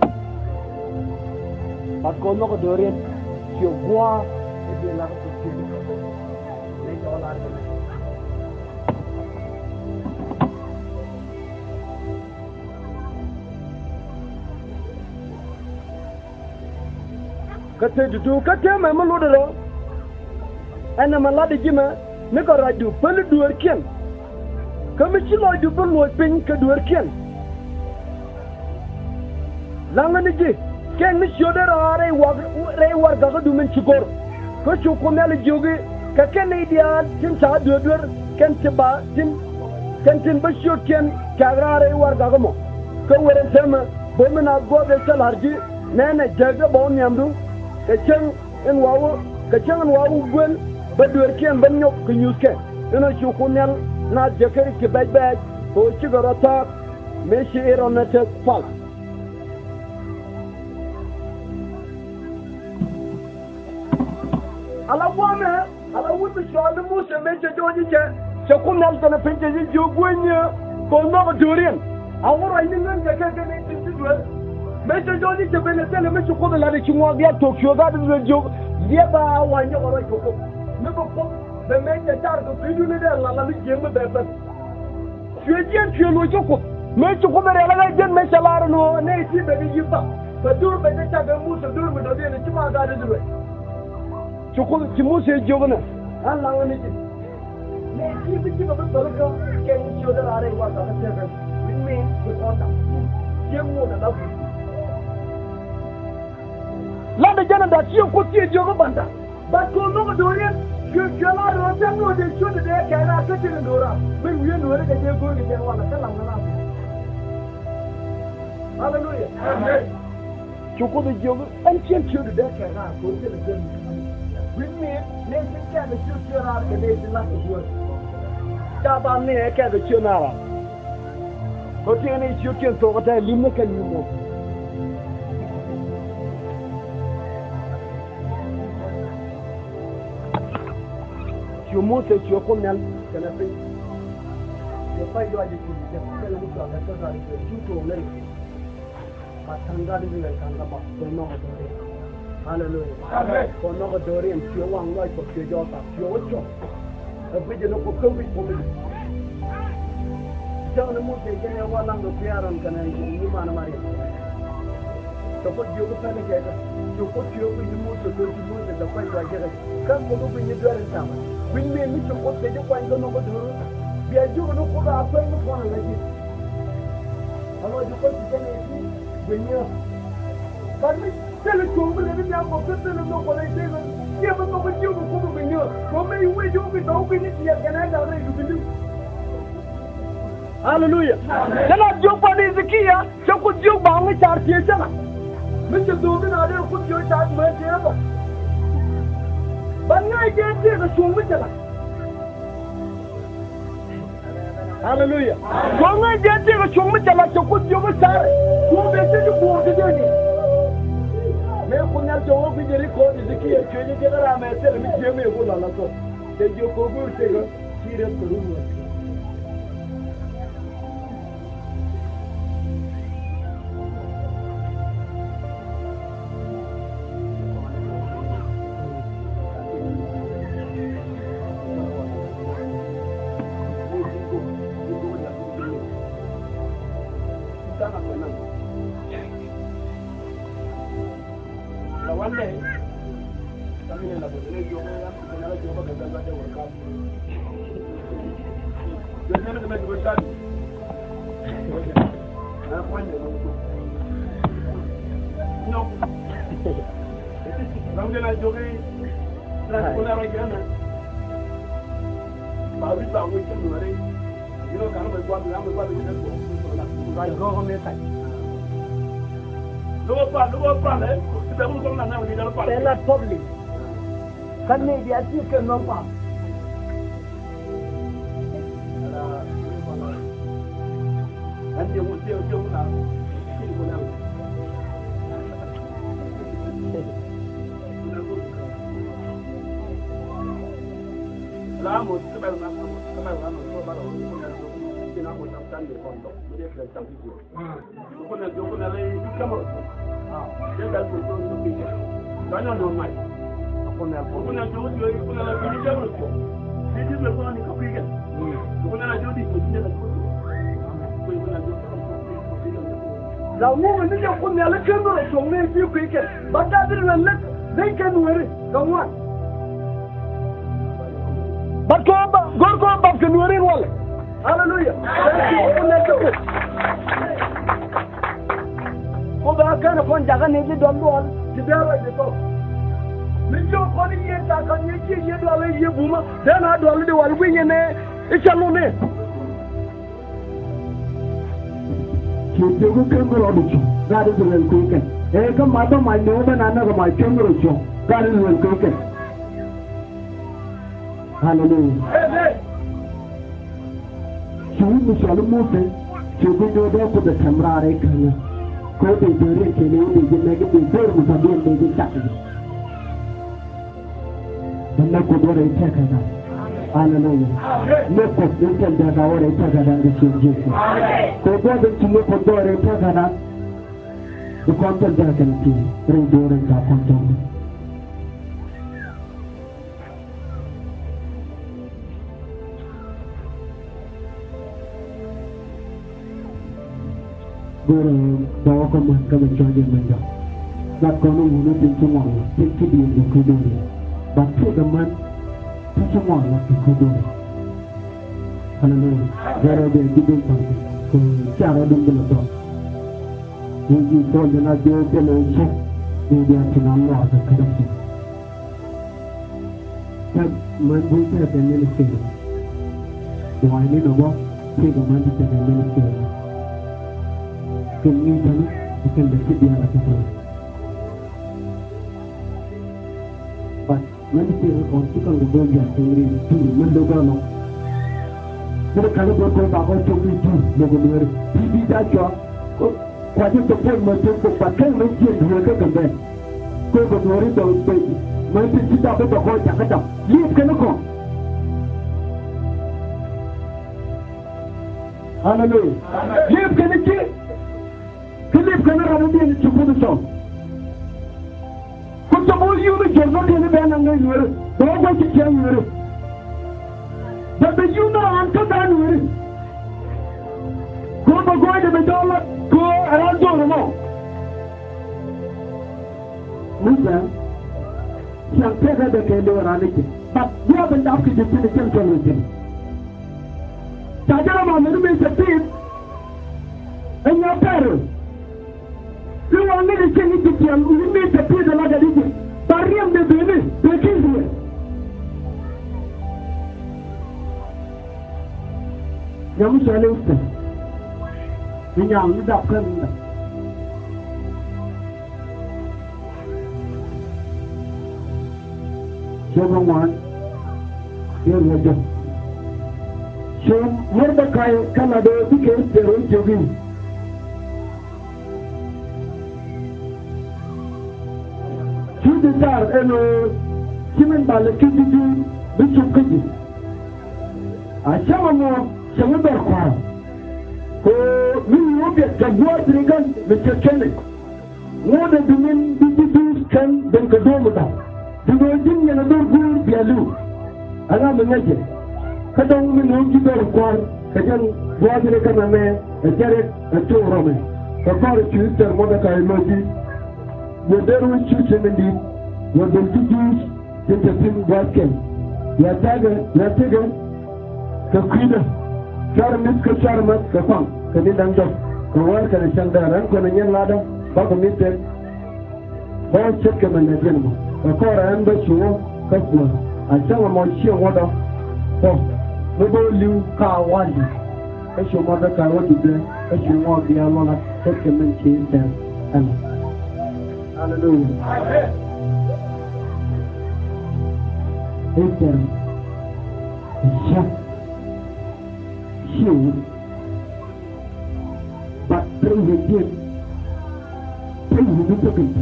but go no do it. You go and be allowed to see it. Make all arguments. Cut to cut him, I'm a loader. And I'm a lot of Jimmer. Make a right do, pull it do a kin. Come and chill out, you pull what pink could do a kin. Long and the can Miss Yoder or a war government to go? Coach you come out of Jogi, Canadian, Tinta, Duder, Kentiba, Kentin Bashur, Ken, Cagrare, war government. Come with a summer, women are go the Salarji, Nana Jagger Bonyamdu, Kachang and Wow, Kachang and Wow will, but you can Benyo, can you can. You know, you can not Jackary Quebec bag, or Chigarata, Messi air on the fall. I would be sure the most and Major Georgia, so come out on a pinch as you go in here, go over Durian. I want I didn't get anything to do. Major Georgia, the Venezuela, Mr. Kola, that you want to get to your garden with you. Never one year or so. Never put the major charge of Piduna and Lala Jim with that. Sujian, you know, Major Kola, I didn't make a lot of no, and they see baby you up. But do better have a moose of doing with the Chima garden. Chukul Chimuse Jovana, and now it is. May keep it of a circle, can show that I was on a seven. It means with order. Jim would love you. de jana da ciyo ko ciyo jogo banda ba ko no do yen que la rosa no de ciyo de ka na ka tin dora mai wiye no re ga je go ni den wala kala ngana hallelujah amen ko de jogo an ciyo de ka na ko de den with me ne tin ka de ciyo ra ga de la ko ta ba ne ka de ciyo na ra ko tiene ciyo ken to ga ta limne kan ni mo tu montes tu es comme elle qu'elle a fait je pas eu à dire que c'est la mission à faire ça tout tourner à tanga de la tanga pas non hallelujah amen pour non adorer tu es wang lai pour que yo ta tu es autre après je ne peux que vous pour me ça ne monte que ne wa lang de piaran kana ni mana mari to ko yo ko tane que tu ko tu ko ni monte de da pa yo agere kan ko ko ni dore sama when me mi to ko te ko ando no ko duro bi ajuro no ko ba fa no ko na ji alo ju ko ti ne ti gwenyo but me tele ko mo le mi ambo ko tele no ko le te no ye mo ko ji ko ko gwenyo ko me we ju bi do bi ni ti ya kana da re ju bi hallelujah kana ju ko ni zikia se ko ju ba mu tar ti sana mi ju do bi na de ko ju ta ma ti ba hallelujah konga jete ko chungmu chala choko jogo sar ko bete ju ko de ni me ko nyar jogo bi jeri ko diziki e cheje de ra me tel mi jeme ko la ko te jo ko gur te go tire ko ru c'est la public kan ne dia ti ke non pa ande mo te o na ko na la mo te ba na ko ba na ko ba ro ni na ko ta tan de ko ndo ni ke ta bi ko na jo ko na le ka mo ya da ko to no bi no no mai ko na jo jo ko na la bi ka mo ko ni di me ko ni ko bi ke ko na jo di ko ni na ko ko na jo la mo ni ja ko na la ka mo so ne bi ko ke ba ta dir na le dai ka no re ko wa ba ko ba gor ko ba ke no re wala hallelujah ko na ko ko ba ka na kon jaga ne di don wal ti be ra de ko mi jo ko ni ye ta kan ye ji ye do ala ye buma da na do ala de wal wi ne ichalu ne ki de ko kan ko ro chu da de ren ko ke e ka ma to ma no ba na na ko ma chen ro chu da de ren ko ke hallelujah amen ki mi shalu mo te ki ko do do ko de samrare kan ko de dore ke ne de je ne ke de dore mu sabi ne de ta dan ko dore ta kana hallelujah ne ko de ta da ore ta da de shi je ko ko de ti ne ko dore ta kana ko ko ta da kan ti re dore ta ko to gore do ko man ka ben joje men do dat ko no no tin to mo tin ti bi do ko do ba to da man ti to mo la ko do hallelujah gore be di do ko cha ro dum do to ni ji to na de te lo che Maybe I can unlock the connection. But my book has a ministry. So I need a walk, take a money to the ministry. Can you tell me? You can defeat the other people. But ministry on chicken will go just to read to Mendogano. The kind of work about to be done, he did that job. Quite a point my people, but can't make you come back. Go to the window, baby. My sister up at the whole Jakarta. Leave can come. Hallelujah. Leave can it get? Leave can have been to put the song. Put the whole unit, you're not in the band and then don't want to tell you. But the you know I'm to done with it. Go to the dollar, go around the wall. Musa, shall take her the candle around it. But you haven't asked you to see the central with him. Tajama makes a pin and your parents. You want me to send it to them, you make a piece of like a little. Barium the baby, the kids here. Young Shallow, the young is up coming. Children one, here we go. So, Mordecai Canada became the road to win. To the car, and Simon Balakiti, Bishop Kiji. I saw more. Shamabakwa. Oh, we will get the word regard, Mr. Kenneth. More than the men BTPs can than Kadomata. The Virginia and the good Bialu. And I'm a legend. Kadam will not give a quar, Kajan, Wadrakan, a Jared, and two Roman. The father choose their Mordecai Moji. Your there will choose him indeed. Your BTPs, the Pin Watkin. Your Tiger, the Queen. Charmis ka charmas ka fam ka ni dan job ko war ka shan da ran ko nyen lada ba ko mitte ba check man na jenu ko ran ba chuo ka kuma a chawa mo chi wodo ko no bo liu ka wali ka sho mo da ka wodi de ka sho mo bi alo na check man chi da an hallelujah amen you, but bring the gift, bring the token.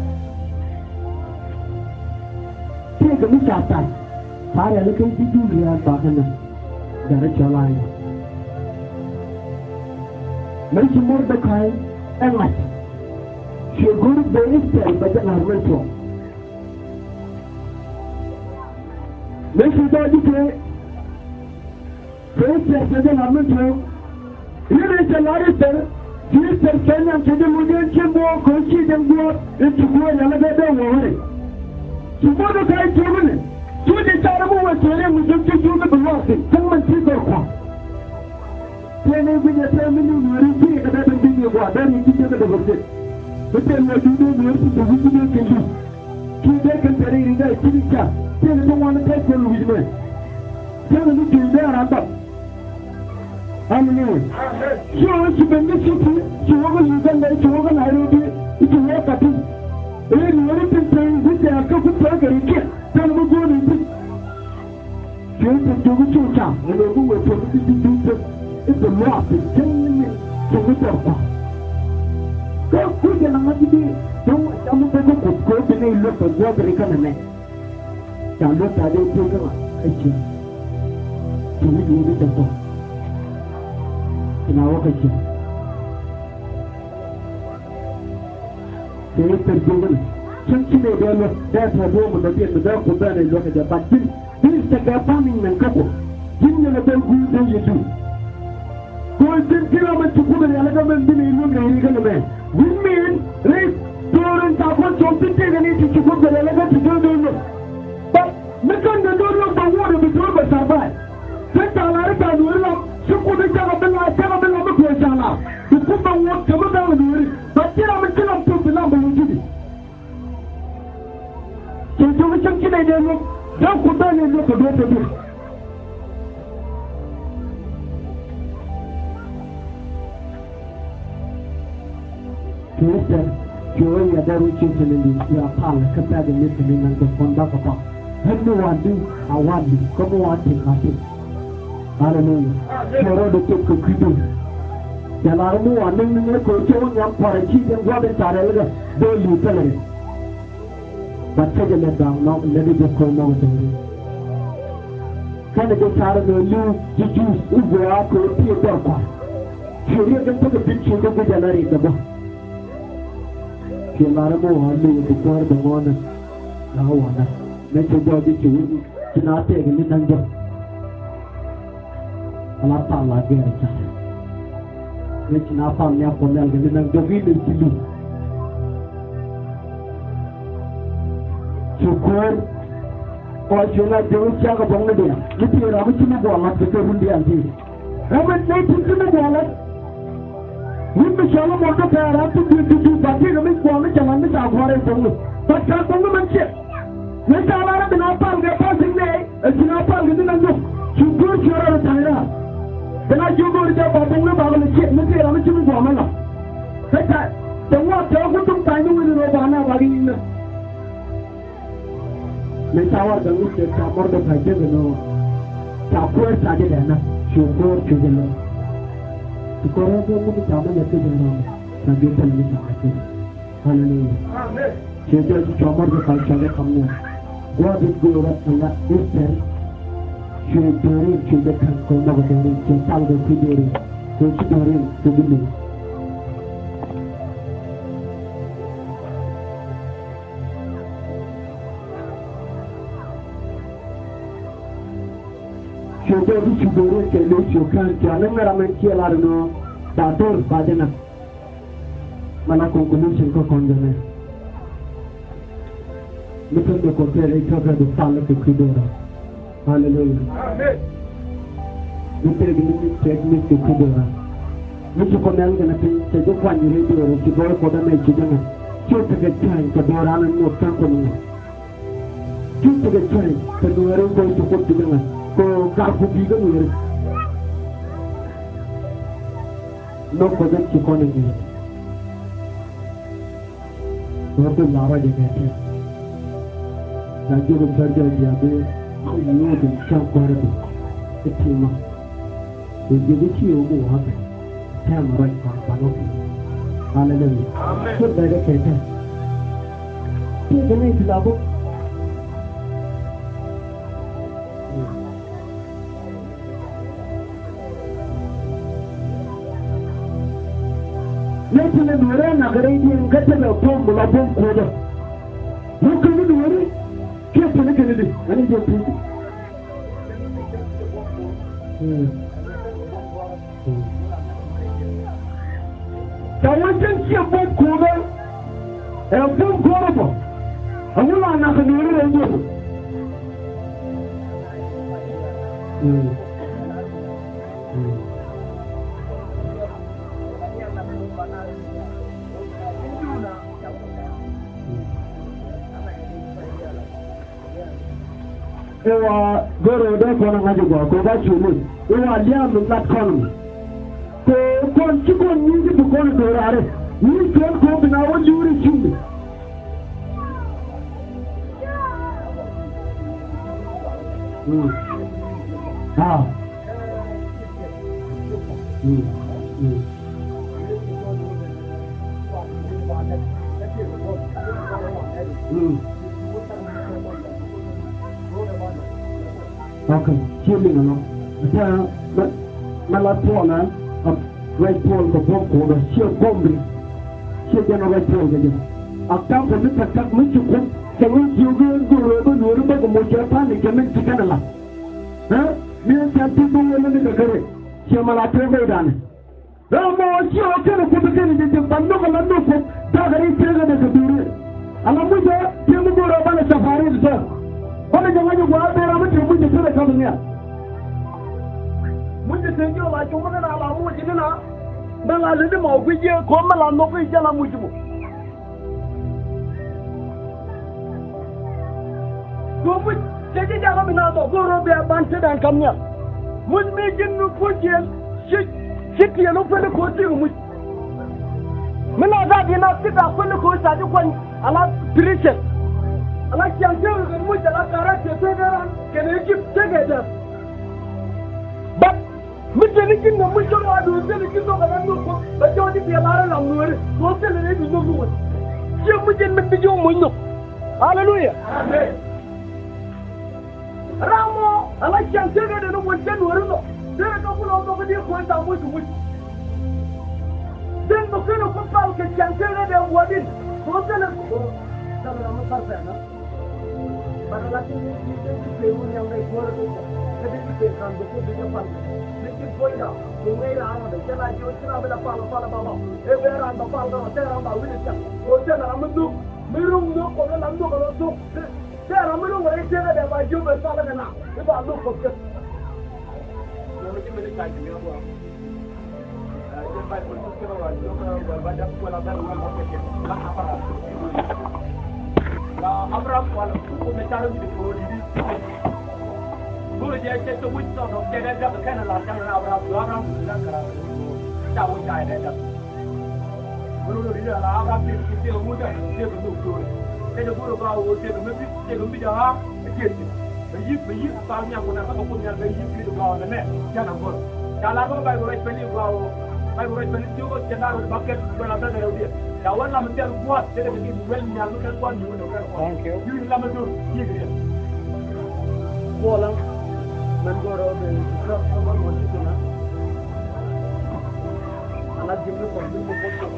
Take a look at that. Fire looking to do the Bagana, direct your line. Mention Mordecai and what? She'll go to the Easter, but then I'll rent. Mention the First, I'm not sure. Here is a lot of them. Here's the Ken and the Mugan Chimbo, Kochi, and go into go and another way. So, what the guy told me? So, the terrible was telling me just to do the velocity. Someone see the car. Then, if we are telling you, you will see that I'm doing your work, then you can get the velocity. But then, what you do, you have to do the thing. Two days and 30 days, then you don't want to take them with me. Tell me to do there. Hallelujah. So, she been listening to she was Uganda, she was Nairobi, it's a work at it. And what is saying, this is a couple of targets, tell me go and do. She was a Jogu Cham, and they were to do it's a lot, it's 10 minutes to look up. Go quick and I'm not to be, don't I'm not going to go to the look of what they can make. Now, look at it, take a to read the book. In our kitchen. They are given. Since you know that's a woman that gets the dog for that and look at the but this is the farming and couple. Give me a good thing you do. Go and send kilometers to put an element in a look man. We mean, raise, parents are what something and need to put the element to do. But Mekan the door of the water with rubber survive. Set our life and will up. So put the job of the life of the number to the put the work come down with it. But then I'm still up to the number of duty. ci ne ne dan ku da ne ko do to Tuesday, Joy, ya daru children ya pal kata de listening and the funda papa. Everyone do I want you. Come on, take nothing. Hallelujah. Choro de to kudu. Ya la mu wa ning ning ko choro nyam pare chi den gwa de tare le do lu tele. Bacha je le down no le de ko no de. Kana de tare no lu ju ubra ko ti do kwa. Choro de to ke chi ko de la re de ba. Kilaramo hali bukar bangon lawana meche jadi cuy cinate gini nangjo alata lagi aja meche napa nya ponel gini nangjo gini cilu syukur kau jauh siaga bangun dia itu ramu cuma buat kita bundi anti ramu itu cuma buat Wimbe shala moto pera tu tu bati kami kuami jalan ni jaguare tongu. Baca tongu manche. Nanti alara benapa alga pas ini, benapa alga ni nanti syukur syukur tanya. Kena syukur dia batongu bawa ni cek nanti kami cuma buat mana. Kata tengok jago tu tanya ni robana bagi ini. Nanti awak dengar capur tu baca beno capur saja dah syukur syukur. Sekarang tu mungkin sama yang tu jangan lagi terlalu sakit. Hallelujah. Amen. Jadi cuma berkali kali kamu. Gua dibuat dengan Israel. Syukurin syukurkan kau nak dari cinta dan kudiri. Syukurin kudiri. Syukurin kalau syukurkan jangan meramen kialar no. Dator badena. Mana conclusion ko konjane. Betul ko kere kaga do pala ko kidora. Hallelujah. Amen. Betul gini technique ko kidora. Mucho ko nang gana tin se do kwani re do ko go ko da me chidanga. Chuta ke chai ko dora na no tan ko ni. Chuta ke chai ko dora ko ko chidanga. Ko ka ku bi ga ni. No ko da chi ko ni. Waktu lama je कहते हैं, राज्य को घर जा दिया बे, कोई यूँ दिन क्या कर दे, इतनी माँ, तो ये भी चीज़ वो वहाँ पे, क्या हमारा काम पानो की, हालेलुया, फिर बैठे कहते हैं, ये जने इस्लामो, Lepas itu orang nak kerja yang kata bom melabung koda. Mungkin itu orang siapa nak kerja? Ani dia pergi. Kalau siapa bom koda, bom koda apa? Awak nak kerja orang itu. Ewa goro da kono ngaji ko ba chulu ewa liam lat kono ko kon chiko ni di kono do are ni ken ko bina wo juri chulu ha Okay, healing along. Malah Paul right Paul ke bongko dah siap bombri, siap jangan right Paul saja. Akam kami tak mencukup, jangan juga guru guru bagi muncul ni kami sekarang lah. Ni siapa tu yang ni kerja, siapa malah Paul dah ni. Ramai siapa kerja kerja ni jadi bandung bandung pun dah hari kerja dah kedua. Alam muda dia mungkin orang safari tu. Kalau jangan juga ada orang macam mungkin sudah kamu ni. Mungkin sendiri lah cuma nak alam mungkin na. Dan ada ni mau kerja, kau malah nak kerja lah mungkin. go mu je ja ko na do go robe ban te dan kamnya mun mi jinnu fujel shit ya no fele ko ti mu mina za bi na sida fele ko sa ji kon ala preacher ala kianje mu da la karate te ran kene ki tege da but mutane kin na mun jira da mutane kin zo ga nan ko ba jo di ya lara la nuwere ko te le bi zo ko je mu jin min bi jo mun no hallelujah amen ramo ala kianje ga da no mun den woro no de ko ko no ko di ko ta mu su mu den ko ko pa ko kianje ga da wadin ko te le ko ta na mu parta na para la tin ni un ya ngai ko ko de ke kan do ko de pa lekin ko ina ko ngai ra ma de la jo tira bela pa ba e vera anda pa ga te ra ba wi ta ko te na mu du mi rum no ko la ndo ko do te ra mu no ngai te de ba jo be pa la na e ba do ko ke no me me ka ji mi ko je ba ko ko ko wa jo ko ba da ko la da wa ko ke la para la Abraham wala ko me taro di ko di Guru je ke to wit so no ke da ka na la kan Abraham la kara ta wo ta da guru ri la Abraham ke ke mu da ke ko do ke da guru ba wo ke me bi da ke yi pa nya ko na ko nya ga yi bi do ba na me ya na guru ya la ko ba wo re peli ba wo ba wo re peli ti ko ke da ro ba ke ba la da ro dia ya wala me tel ko te de ki wel nya lu ke ko ni no ka ko thank you la me do yi ga bola man go ro be ko ko mo ti na ala jimlu ko ni ko ko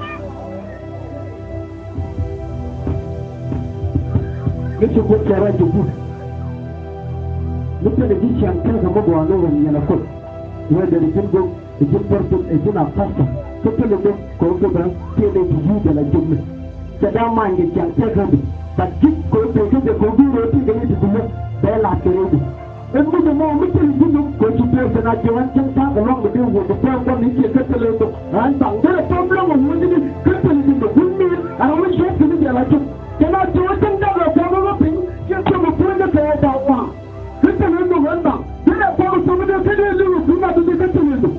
Mr. Butcher to boot. Look at the ditch and tell the mobile over in a foot. Where the Jingo, the Jim person, a Jim pastor, so tell the book, go to the till they use and a Jim. The down mind is young Teggy, but Jim go to the Kobu roti they need to do Bella Keredi. And with the more Mr. Jingo, go to place and I can talk along with you with the first one in the Catalan and there are problem of winning crippling in the windmill. I always have to be like it. Can I do it? Just to put the bed out one. Listen in the window. Then I found some of the little do not do the window.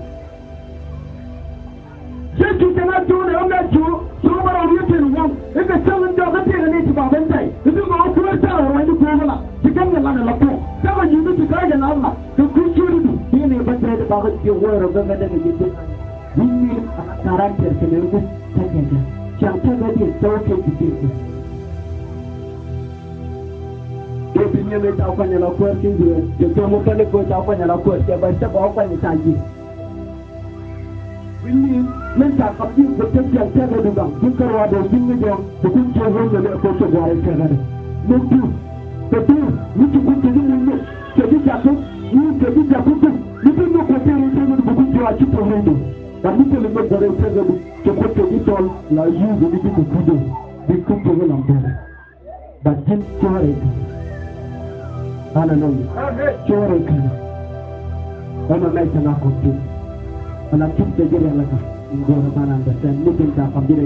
Just you cannot do it on that Jew, so what are you doing? If the seven doesn't take an inch of a day, if you go to a tower when you go up, you come along a lapel. Seven you need to guide an Allah. The good you do. You need to say about your word of the men that you did. We need a character to live with. Chantal is so okay. Opinion is out on your question. The Tomokale goes out on your question, but step off on the Sanji. We need mental complete potential terrorism. You can have a single job to put your home in the course of our terror. No two. The two, which you put in the Kedishaku, you Kedishaku, you don't know what you're doing to put your chip on window. But you can look at the terror to put the little like you, the little kudo. They come to one of them. But then, sorry. Hallelujah. Chore kan. Ana naita na kotu. Ana kitte jere laka. Ngora bana understand. Mutin ta kabire.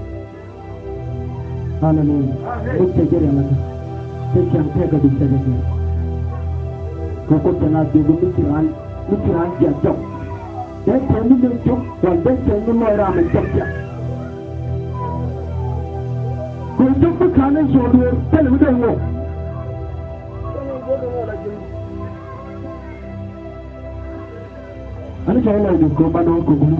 Hallelujah. Kitte jere laka. Tekan tega di sana. Koko tana dugu mutiran dia jok. Dan kami jok. Dan kami mera menjokya. Kau tu kanan jodoh. Telu dah. Ani saya lagi korban orang kubur.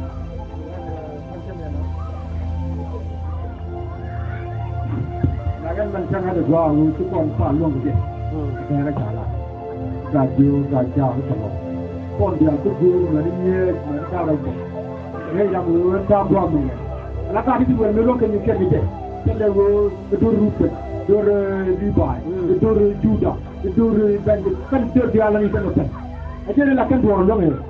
Nagan macam ada dua orang tu pun luang je. Saya kata radio semua. Pun dia tu dulu lagi ni macam lagi. Saya yang luar jam dua ni. Lepas itu buat melok ni kerja. Kita betul rupiah, betul Dubai, betul Juda, betul Bandung. Kan dia alam itu macam. Aja dia lakukan dua orang ni.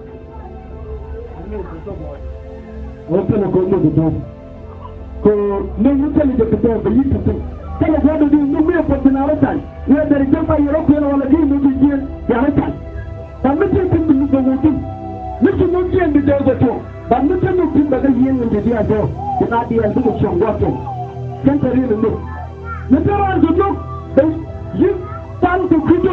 Open a good look at them. Go, no, you tell me the door, but you can think. Tell us what to do, no mere for another time. Where there is somebody European or a game of the year, the other time. But Mr. Timothy is the one thing. Mr. Monkey and the dog at all. But Mr. Monkey, but the year in the year ago, the idea of the song water. Can't I really look? Mr. Ranzo, look, you,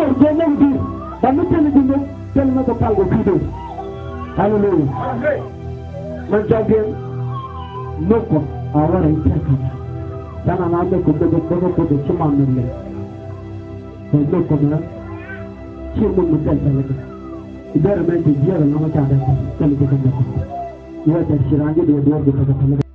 jeneng di bamutel di no tel ma ko palgo kido hallelujah man jagen noko awara itaka dana na me ko do chima nelle ko do ko na chimu mutel talaga idara me di jira na ma ta da ko ko ko ko ya ta shirange do do ko ko